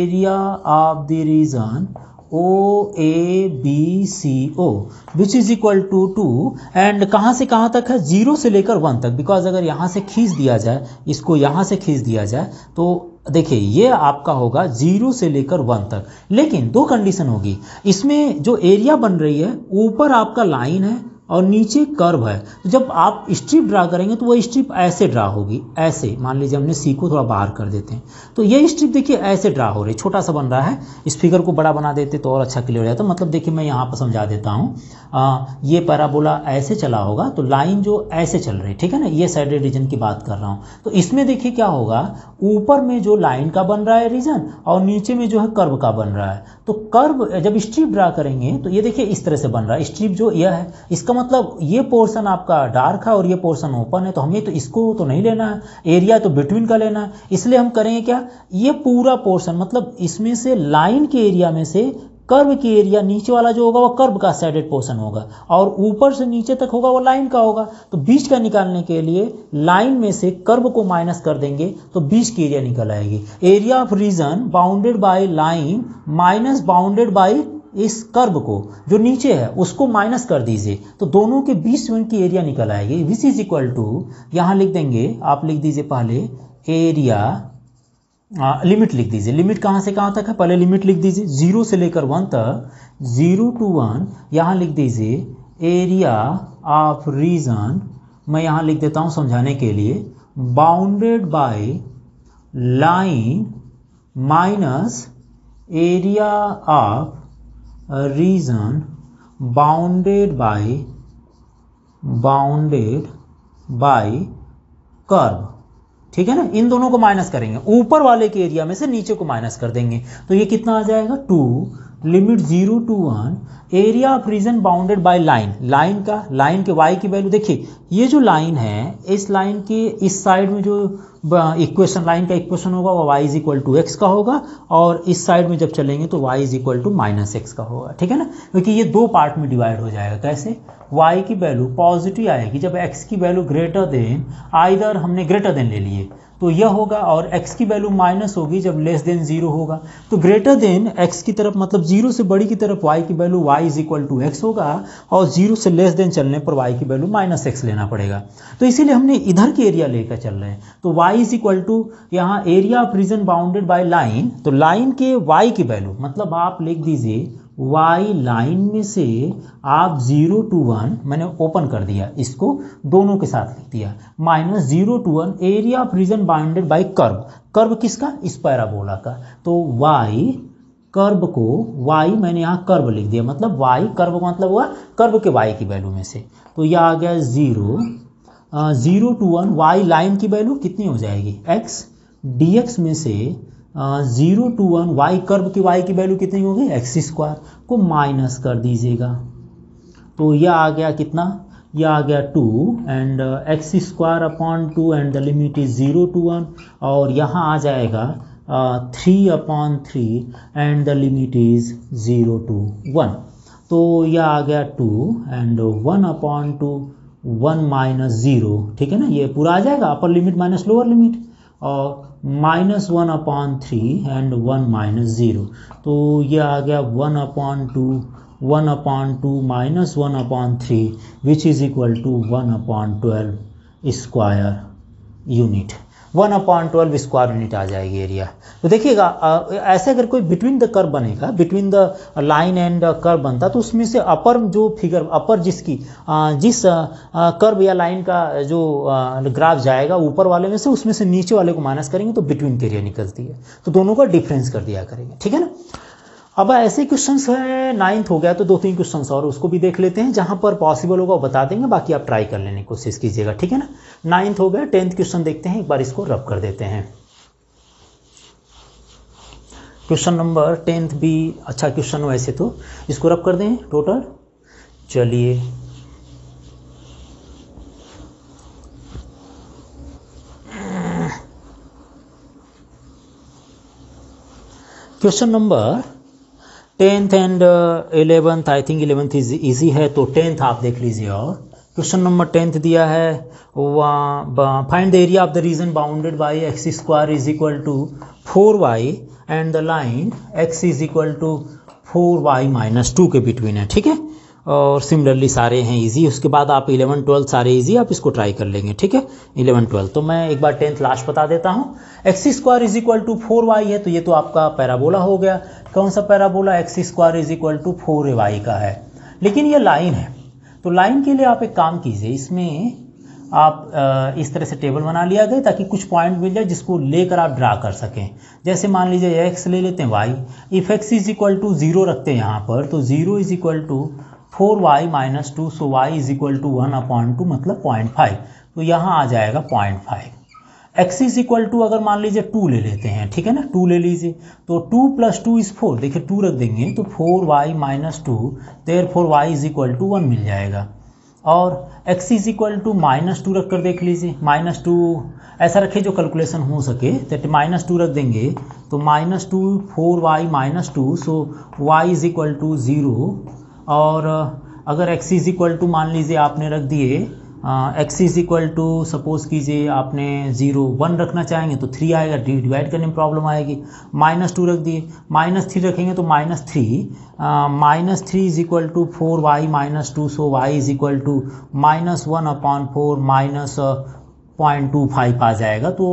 Speaker 1: O A B C O which is equal to 2 and कहाँ से कहाँ तक है 0 से लेकर 1 तक। बिकॉज अगर यहाँ से खींच दिया जाए, इसको यहाँ से खींच दिया जाए तो देखिए ये आपका होगा 0 से लेकर 1 तक। लेकिन दो कंडीशन होगी इसमें, जो एरिया बन रही है ऊपर आपका लाइन है और नीचे कर्व है। तो जब आप स्ट्रिप ड्रा करेंगे तो वो स्ट्रिप ऐसे ड्रा होगी, ऐसे मान लीजिए हमने सी को थोड़ा बाहर कर देते हैं तो ये स्ट्रिप देखिए ऐसे ड्रा हो रही है, छोटा सा बन रहा है। इस फिगर को बड़ा बना देते तो और अच्छा क्लियर हो जाता। मतलब देखिए मैं यहाँ पर समझा देता हूँ, ये पैराबोला ऐसे चला होगा तो लाइन जो ऐसे चल रही है, ठीक है ना, ये साइडेड रीजन की बात कर रहा हूँ। तो इसमें देखिए क्या होगा, ऊपर में जो लाइन का बन रहा है रीजन और नीचे में जो है कर्व का बन रहा है। तो कर्व जब स्ट्रिप ड्रा करेंगे तो ये देखिए इस तरह से बन रहा है। स्ट्रिप जो यह है इसका मतलब ये पोर्शन आपका डार्क है और ये पोर्शन ओपन है। तो हमें तो इसको तो नहीं लेना है, एरिया तो बिटवीन का लेना है। इसलिए हम करेंगे क्या, ये पूरा पोर्शन मतलब इसमें से लाइन के एरिया में से कर्व की एरिया नीचे वाला जो होगा वो कर्व का साइडेड पोर्शन होगा और ऊपर से नीचे तक होगा वो लाइन का होगा। तो बीच का निकालने के लिए लाइन में से कर्व को माइनस कर देंगे तो बीच की एरिया निकल आएगी। Area of region bounded by line minus bounded by इस कर्व को जो नीचे है उसको माइनस कर दीजिए तो दोनों के बीच में की एरिया निकल आएगी। विच इज इक्वल टू, यहाँ लिख देंगे, आप लिख दीजिए पहले एरिया, लिमिट लिख दीजिए। लिमिट कहाँ से कहाँ तक है, पहले लिमिट लिख दीजिए 0 से लेकर 1 तक, 0 to 1। यहाँ लिख दीजिए एरिया ऑफ रीजन, मैं यहाँ लिख देता हूँ समझाने के लिए, bounded by line minus area of region bounded by curve. ठीक है ना, इन दोनों को माइनस करेंगे, ऊपर वाले के एरिया में से नीचे को माइनस कर देंगे तो ये कितना आ जाएगा 2 limit 0 to 1 area of region bounded by line. Line के y की वैल्यू देखिए, ये जो लाइन है इस लाइन के इस साइड में जो इक्वेशन लाइन का इक्वेशन होगा वो y is equal to x का होगा और इस साइड में जब चलेंगे तो y is equal to minus x का होगा। ठीक है ना, क्योंकि ये दो पार्ट में डिवाइड हो जाएगा। कैसे, y की वैल्यू पॉजिटिव आएगी जब x की वैल्यू ग्रेटर देन, आइदर हमने ग्रेटर देन ले लिए तो यह होगा, और x की वैल्यू माइनस होगी जब लेस देन 0 होगा। तो ग्रेटर देन x की तरफ मतलब 0 से बड़ी की तरफ y की value y is equal to x होगा और 0 से लेस देन चलने पर y की वैल्यू माइनस एक्स लेना पड़ेगा। तो इसीलिए हमने इधर की एरिया लेकर चल रहे हैं। तो y इज इक्वल टू यहाँ area of region bounded by line, तो लाइन के y की वैल्यू मतलब आप लिख दीजिए y लाइन में से आप 0 to 1, मैंने ओपन कर दिया इसको, दोनों के साथ लिख दिया, minus 0 to 1 area of region bounded by curve. Curve किसका, इस पैराबोला का। तो y कर्व को, y मैंने यहाँ कर्व लिख दिया, मतलब y कर्व का मतलब हुआ कर्व के y की वैल्यू में से। तो यह आ गया 0 to 1 y लाइन की वैल्यू कितनी हो जाएगी x dx में से 0 to 1 y कर्व की y की वैल्यू कितनी होगी एक्स स्क्वायर को माइनस कर दीजिएगा। तो यह आ गया कितना, यह आ गया 2 and x square upon 2 and the limit is 0 to 1 और यहाँ आ जाएगा 3/3 and the limit is 0 to 1। तो यह आ गया 2 एंड 1/2 1 माइनस 0। ठीक है ना, ये पूरा आ जाएगा upper limit minus lower limit और माइनस 1/3 एंड 1 माइनस 0। तो यह आ गया 1/2 माइनस 1/3 which is equal to 1/12 square unit. 1/12 square unit आ जाएगी एरिया। तो देखिएगा ऐसे अगर कोई बिटवीन द कर्व बनेगा, between the line and curve बनता तो उसमें से अपर जो फिगर, अपर जिसकी जिस कर्व या लाइन का जो ग्राफ जाएगा ऊपर वाले में से, उसमें से नीचे वाले को माइनस करेंगे तो बिटवीन की एरिया निकलती है। तो दोनों का डिफरेंस कर दिया करेंगे। ठीक है ना, अब ऐसे क्वेश्चंस है, 9th हो गया तो 2-3 क्वेश्चंस और उसको भी देख लेते हैं, जहां पर पॉसिबल होगा वो बता देंगे, बाकी आप ट्राई कर लेने की कोशिश कीजिएगा। ठीक है ना, 9th हो गया, 10th क्वेश्चन देखते हैं, एक बार इसको रब कर देते हैं। क्वेश्चन नंबर 10th भी अच्छा क्वेश्चन हो वैसे तो, इसको रब कर दें टोटल। चलिए question number 10th and 11th, I think 11th easy है, तो 10th आप देख लीजिए। और क्वेश्चन नंबर 10th दिया है, find the area of the region bounded by x square is equal to 4y and the line x is equal to 4y-2 के between है, ठीक है। और सिमिलरली सारे हैं इजी। उसके बाद आप 11 12 सारे इजी, आप इसको ट्राई कर लेंगे, ठीक है। 11 12 तो मैं एक बार 10th लास्ट बता देता हूँ। X square is equal to 4y है, तो ये तो आपका पैराबोला हो गया। कौन सा parabola? X square is equal to 4y का है, लेकिन ये लाइन है। तो लाइन के लिए आप एक काम कीजिए, इसमें आप इस तरह से टेबल बना लिया गया ताकि कुछ पॉइंट मिल जाए जिसको लेकर आप ड्रा कर सकें। जैसे मान लीजिए x ले लेते हैं y, if x is equal to 0 रखते हैं यहाँ पर, तो 0 is equal to 4y-2, so y is equal to 1/2 मतलब 0.5, तो यहाँ आ जाएगा 0.5। x इज इक्वल टू अगर मान लीजिए 2 ले लेते हैं, ठीक है ना, 2 ले लीजिए, तो 2 + 2 इज 4, देखिए 2 रख देंगे तो 4y-2, therefore y is equal to 1 मिल जाएगा। और x इज इक्वल टू -2 रख कर देख लीजिए, -2 ऐसा रखें जो कैलकुलेशन हो सके, तो -2 रख देंगे तो -2 4y-2, so y is equal to 0। और अगर x इज इक्वल टू मान लीजिए आपने रख दिए, x is equal to suppose कीजिए आपने 0 1 रखना चाहेंगे तो 3 आएगा, डिवाइड करने में प्रॉब्लम आएगी। -2 रख दिए, -3 रखेंगे तो -3 is equal to 4y-2, so y is equal to -1/4 -0.25 आ जाएगा। तो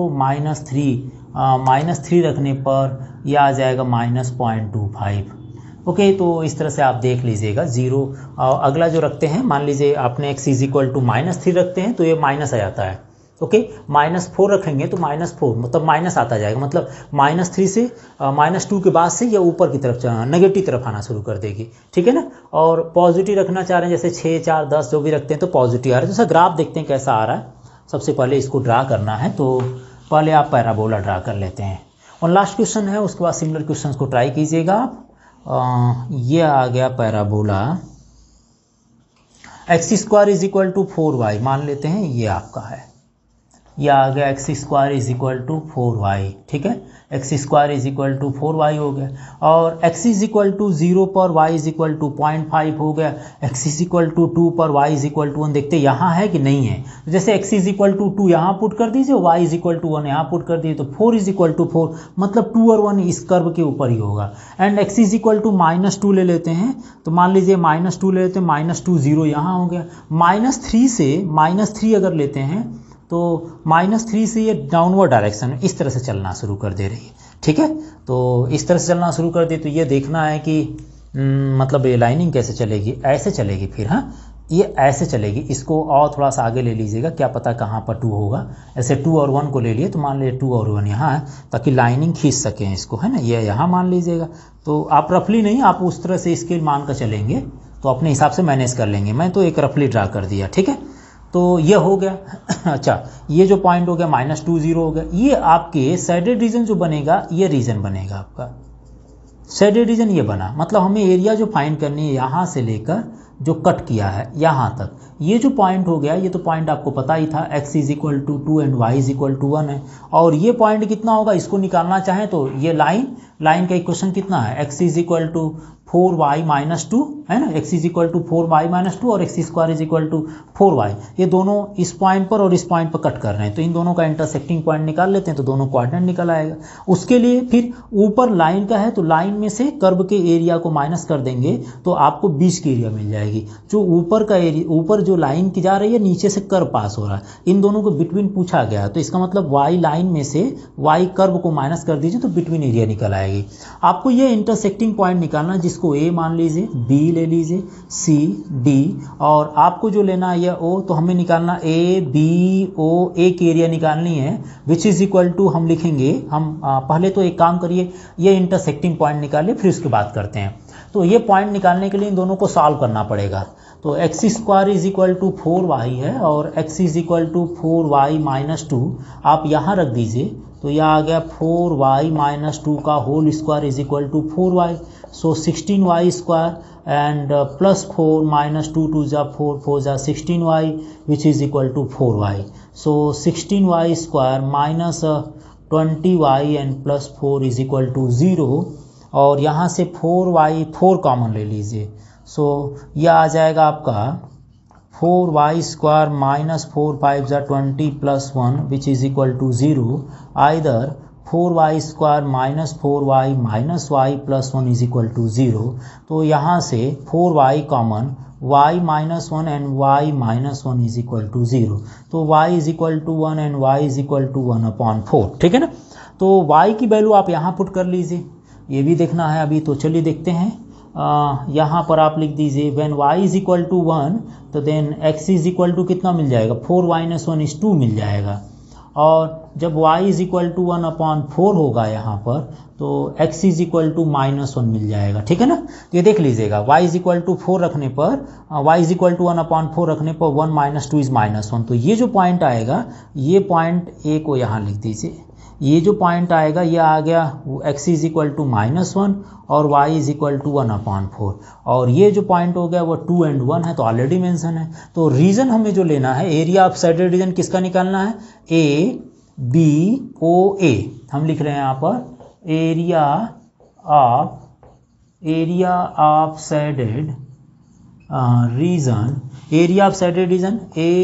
Speaker 1: -3 रखने पर यह आ जाएगा -0.25। ओके, तो इस तरह से आप देख लीजिएगा। 0 अगला जो रखते हैं, मान लीजिए आपने x इज इक्वल टू -3 रखते हैं तो ये माइनस आ जाता है। ओके, -4 रखेंगे तो -4 मतलब माइनस आता जाएगा, मतलब -3 से -2 के बाद से या ऊपर की तरफ नेगेटिव तरफ आना शुरू कर देगी, ठीक है ना। और पॉजिटिव रखना चाह रहे हैं, जैसे 6 4 10 जो भी रखते हैं तो पॉजिटिव आ रहा है। तो सर ग्राफ देखते हैं कैसा आ रहा है। सबसे पहले इसको ड्रा करना है, तो पहले आप पैराबोला ड्रा कर लेते हैं। और लास्ट क्वेश्चन है, उसके बाद सिमिलर क्वेश्चन को ट्राई कीजिएगा आप। ये आ गया parabola, x square is equal to 4y मान लेते हैं, ये आपका है। ये आ गया x square is equal to 4y, ठीक है। X square is equal to 4y हो गया। और x इज इक्वल टू 0 पर y इज इक्वल टू 0.5 हो गया। x इज इक्वल टू 2 पर y इज इक्वल टू 1, देखते यहाँ है कि नहीं है। तो जैसे x इज इक्वल टू 2 यहाँ पुट कर दीजिए, y इज इक्वल टू 1 यहाँ पुट कर दीजिए, तो 4 इज इक्वल टू 4 मतलब 2 और 1 इस कर्व के ऊपर ही होगा। And x is equal to -2 ले लेते हैं, तो मान लीजिए -2 ले लेते हैं, -2 0 यहाँ हो गया। -3 अगर लेते हैं तो -3 से ये डाउनवर्ड डायरेक्शन में इस तरह से चलना शुरू कर दे रही है, ठीक है। तो इस तरह से चलना शुरू कर दे, तो ये देखना है कि मतलब ये लाइनिंग कैसे चलेगी, ऐसे चलेगी फिर, हाँ ये ऐसे चलेगी। इसको और थोड़ा सा आगे ले लीजिएगा, क्या पता कहाँ पर 2 होगा। ऐसे 2 और 1 को ले लिए तो मान लीजिए 2 और 1 यहाँ है, ताकि लाइनिंग खींच सकें इसको, है ना। ये यहाँ मान लीजिएगा, तो आप रफली नहीं, आप उस तरह से स्केल मान कर चलेंगे तो अपने हिसाब से मैनेज कर लेंगे। मैं तो एक रफली ड्रा कर दिया, ठीक है। तो ये हो गया। अच्छा, ये जो पॉइंट हो गया -2 0 हो गया। ये आपके सैडेड रीजन जो बनेगा, ये रीजन बनेगा आपका सैडेड रीजन, ये बना। मतलब हमें एरिया जो फाइंड करनी है यहाँ से लेकर जो कट किया है यहाँ तक, ये जो पॉइंट हो गया, ये तो पॉइंट आपको पता ही था, x is equal to 2 and y is equal to 1 है। और ये पॉइंट कितना होगा, इसको निकालना चाहें तो ये लाइन का इक्वेशन कितना है, x is equal to 4y-2 है ना, x is equal to 4y-2 और x square is equal to 4y। ये दोनों इस पॉइंट पर और इस पॉइंट पर कट कर रहे हैं, तो इन दोनों का इंटरसेक्टिंग पॉइंट निकाल लेते हैं, तो दोनों क्वाड्रेंट निकल आएगा। उसके लिए फिर ऊपर लाइन का है, तो लाइन में से कर्व के एरिया को माइनस कर देंगे तो आपको बीच की एरिया मिल जाएगी। जो ऊपर का एरिया, ऊपर जो लाइन की जा रही है, नीचे से कर्व पास हो रहा है, इन दोनों को बिटवीन पूछा गया, तो इसका मतलब y लाइन में से y कर्व को माइनस कर दीजिए तो बिटवीन एरिया निकल आएगी। आपको ये इंटरसेक्टिंग पॉइंट निकालना, जिसको a मान लीजिए, b ले लीजिए, c d, और आपको जो लेना है यह o, तो हमें निकालना a b o, एक एरिया निकालनी है, विच इज इक्वल टू हम लिखेंगे, हम पहले तो एक काम करिए, ये इंटरसेक्टिंग पॉइंट निकालिए, फिर उसकी बात करते हैं। तो ये पॉइंट निकालने के लिए इन दोनों को सॉल्व करना पड़ेगा। तो x square is equal to 4y है और x is equal to 4y-2 आप यहाँ रख दीजिए, तो यह आ गया 4y-2 का whole square is equal to 4y, so 16y square and plus 4 -2 2 जा 4 4 जा 16y which is equal to 4y, so 16y square minus 20y and plus 4 is equal to 0। और यहाँ से 4y4 कॉमन ले लीजिए। सो यह आ जाएगा आपका 4y square minus 4 5 20 plus 1 which is equal to 0। Either 4y square minus 4y minus y plus 1 is equal to 0। तो यहाँ से 4y common, y minus 1 and y minus 1 is equal to 0। तो y is equal to 1 and y is equal to 1/4। ठीक है ना। तो y की value आप यहाँ पुट कर लीजिए, ये भी देखना है अभी। तो चलिए देखते हैं। यहाँ पर आप लिख दीजिए when y is equal to 1 तो then x is equal to कितना मिल जाएगा, 4 माइनस 1 इज 2 मिल जाएगा। और जब y इज इक्वल टू 1/4 होगा यहाँ पर तो x इज इक्वल टू -1 मिल जाएगा। ठीक है ना। तो ये देख लीजिएगा y इज इक्वल टू 4 रखने पर, y इज इक्वल टू 1/4 रखने पर 1 माइनस 2 इज -1। तो ये जो पॉइंट आएगा, ये पॉइंट a को यहाँ लिख दीजिए। ये जो पॉइंट आएगा ये आ गया x इज इक्वल टू -1 और y इज इक्वल टू 1/4। और ये जो पॉइंट हो गया वो 2 and 1 है, तो ऑलरेडी मेंशन है। तो रीजन हमें जो लेना है, एरिया ऑफ साइडेड रीजन किसका निकालना है, ABOA। हम लिख रहे हैं यहाँ पर area of sided region, area of sided region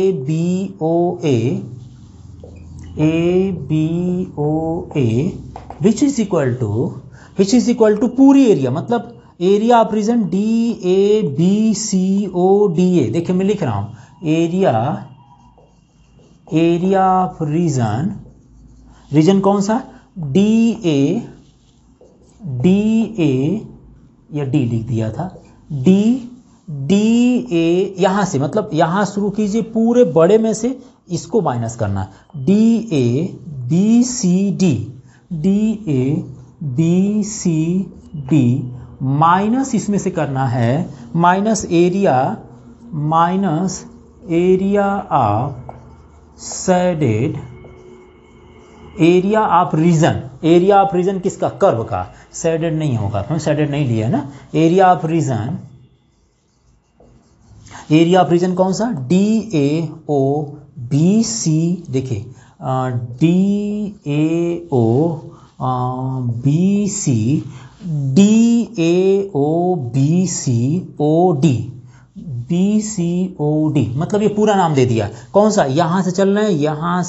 Speaker 1: ABOA which is equal to पूरी एरिया, मतलब एरिया ऑफ रीजन DABCODA। देखिए मैं लिख रहा हूं एरिया ऑफ रीजन कौन सा, DA या D लिख दिया था, DA यहां से, मतलब यहां शुरू कीजिए, पूरे बड़े में से इसको माइनस करना है, DABCD माइनस इसमें से करना है minus area of shaded, area of region किसका, कर्व का, साइडेड नहीं होगा, हम साइडेड नहीं लिया ना। एरिया ऑफ रीजन कौन सा, DAOBC। देखिए BCOD, मतलब ये पूरा नाम दे दिया। कौन सा, यहां से चल रहे हैं, यहां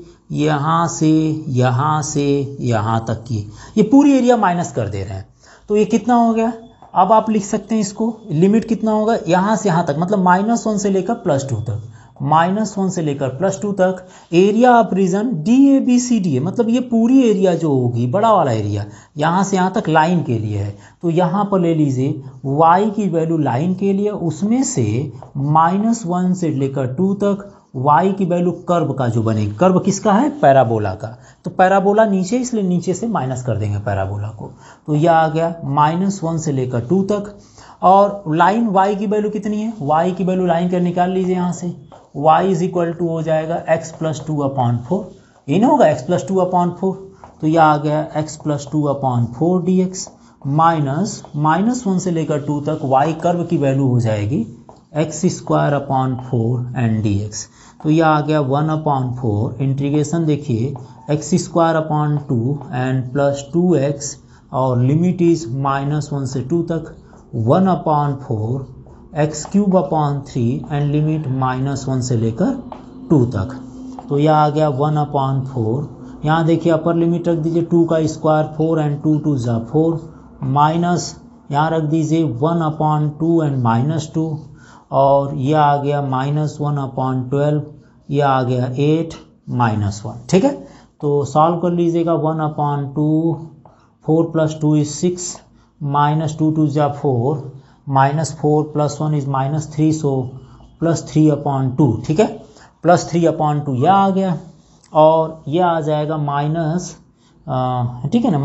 Speaker 1: से यहां तक की ये पूरी एरिया माइनस कर दे रहे हैं। तो ये कितना हो गया, अब आप लिख सकते हैं इसको, लिमिट कितना होगा, यहां से यहां तक, मतलब -1 से लेकर +2 तक, -1 से लेकर +2 तक। एरिया ऑफ रीजन DABCD है, मतलब ये पूरी एरिया जो होगी, बड़ा वाला एरिया, यहाँ से यहाँ तक लाइन के लिए है। तो यहाँ पर ले लीजिए y की वैल्यू लाइन के लिए, उसमें से -1 से लेकर 2 तक y की वैल्यू कर्व का जो बनेगी, कर्व किसका है, पैराबोला का। तो पैराबोला नीचे, इसलिए नीचे से माइनस कर देंगे पैराबोला को। तो यह आ गया -1 से लेकर 2 तक। और लाइन y की वैल्यू कितनी है, y की वैल्यू लाइन का निकाल लीजिए यहाँ से, y इज इक्वल टू हो जाएगा x + 2/4, ये ना होगा x + 2/4। तो यह आ गया x + 2/4 dx माइनस -1 से लेकर 2 तक y कर्व की वैल्यू हो जाएगी x² एंड dx। तो यह आ गया 1/4 इंटीग्रेशन, देखिए x² एंड प्लस 2x और लिमिट इज -1 से 2 तक 1/4 x³ एंड लिमिट -1 से लेकर 2 तक। तो यह आ गया 1/4। यहाँ देखिए अपर लिमिट रख दीजिए 2 का स्क्वायर 4 एंड 2 2 = 4 माइनस यहाँ रख दीजिए 1/2 एंड -2 और यह आ गया -1/12, यह आ गया 8 -1। ठीक है, तो सॉल्व कर लीजिएगा। 1/2, 4 + 2 = 6, -2 2 = 4, -4 + 1 = -3, सो +3/2। ठीक है, +3/2 यह आ गया और यह आ जाएगा माइनस, ठीक है ना,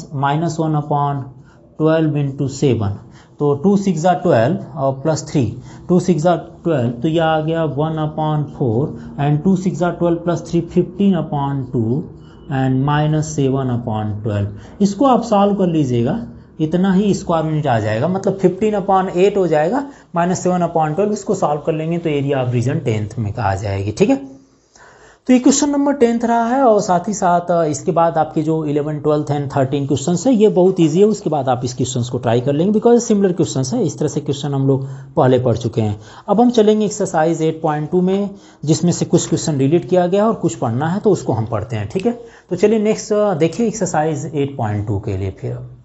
Speaker 1: -1/12 × 7, तो 2 6 = 12 और +3 2 6 = 12, तो यह आ गया 1/4 एंड 2 6 = 12 +3 15/2 एंड -7/12। इसको आप सॉल्व कर लीजिएगा, इतना ही स्क्वायर यूनिट आ जाएगा, मतलब 15/8 हो जाएगा, -7/12। इसको सॉल्व कर लेंगे तो एरिया ऑफ रीजन 10th में कहा जाएगी। ठीक है, तो ये क्वेश्चन नंबर 10th रहा है और साथ ही साथ इसके बाद आपके जो 11, 12 एंड 13 क्वेश्चन है ये बहुत इजी है। उसके बाद आप इस क्वेश्चन को ट्राई कर लेंगे बिकॉज सिमिलर क्वेश्चन है। इस तरह से क्वेश्चन हम लोग पहले पढ़ चुके हैं। अब हम चलेंगे एक्सरसाइज 8.2 में, जिसमें से कुछ क्वेश्चन डिलीट किया गया है और कुछ पढ़ना है, तो उसको हम पढ़ते हैं। ठीक है, तो चलिए नेक्स्ट देखिए एक्सरसाइज 8.2 के लिए फिर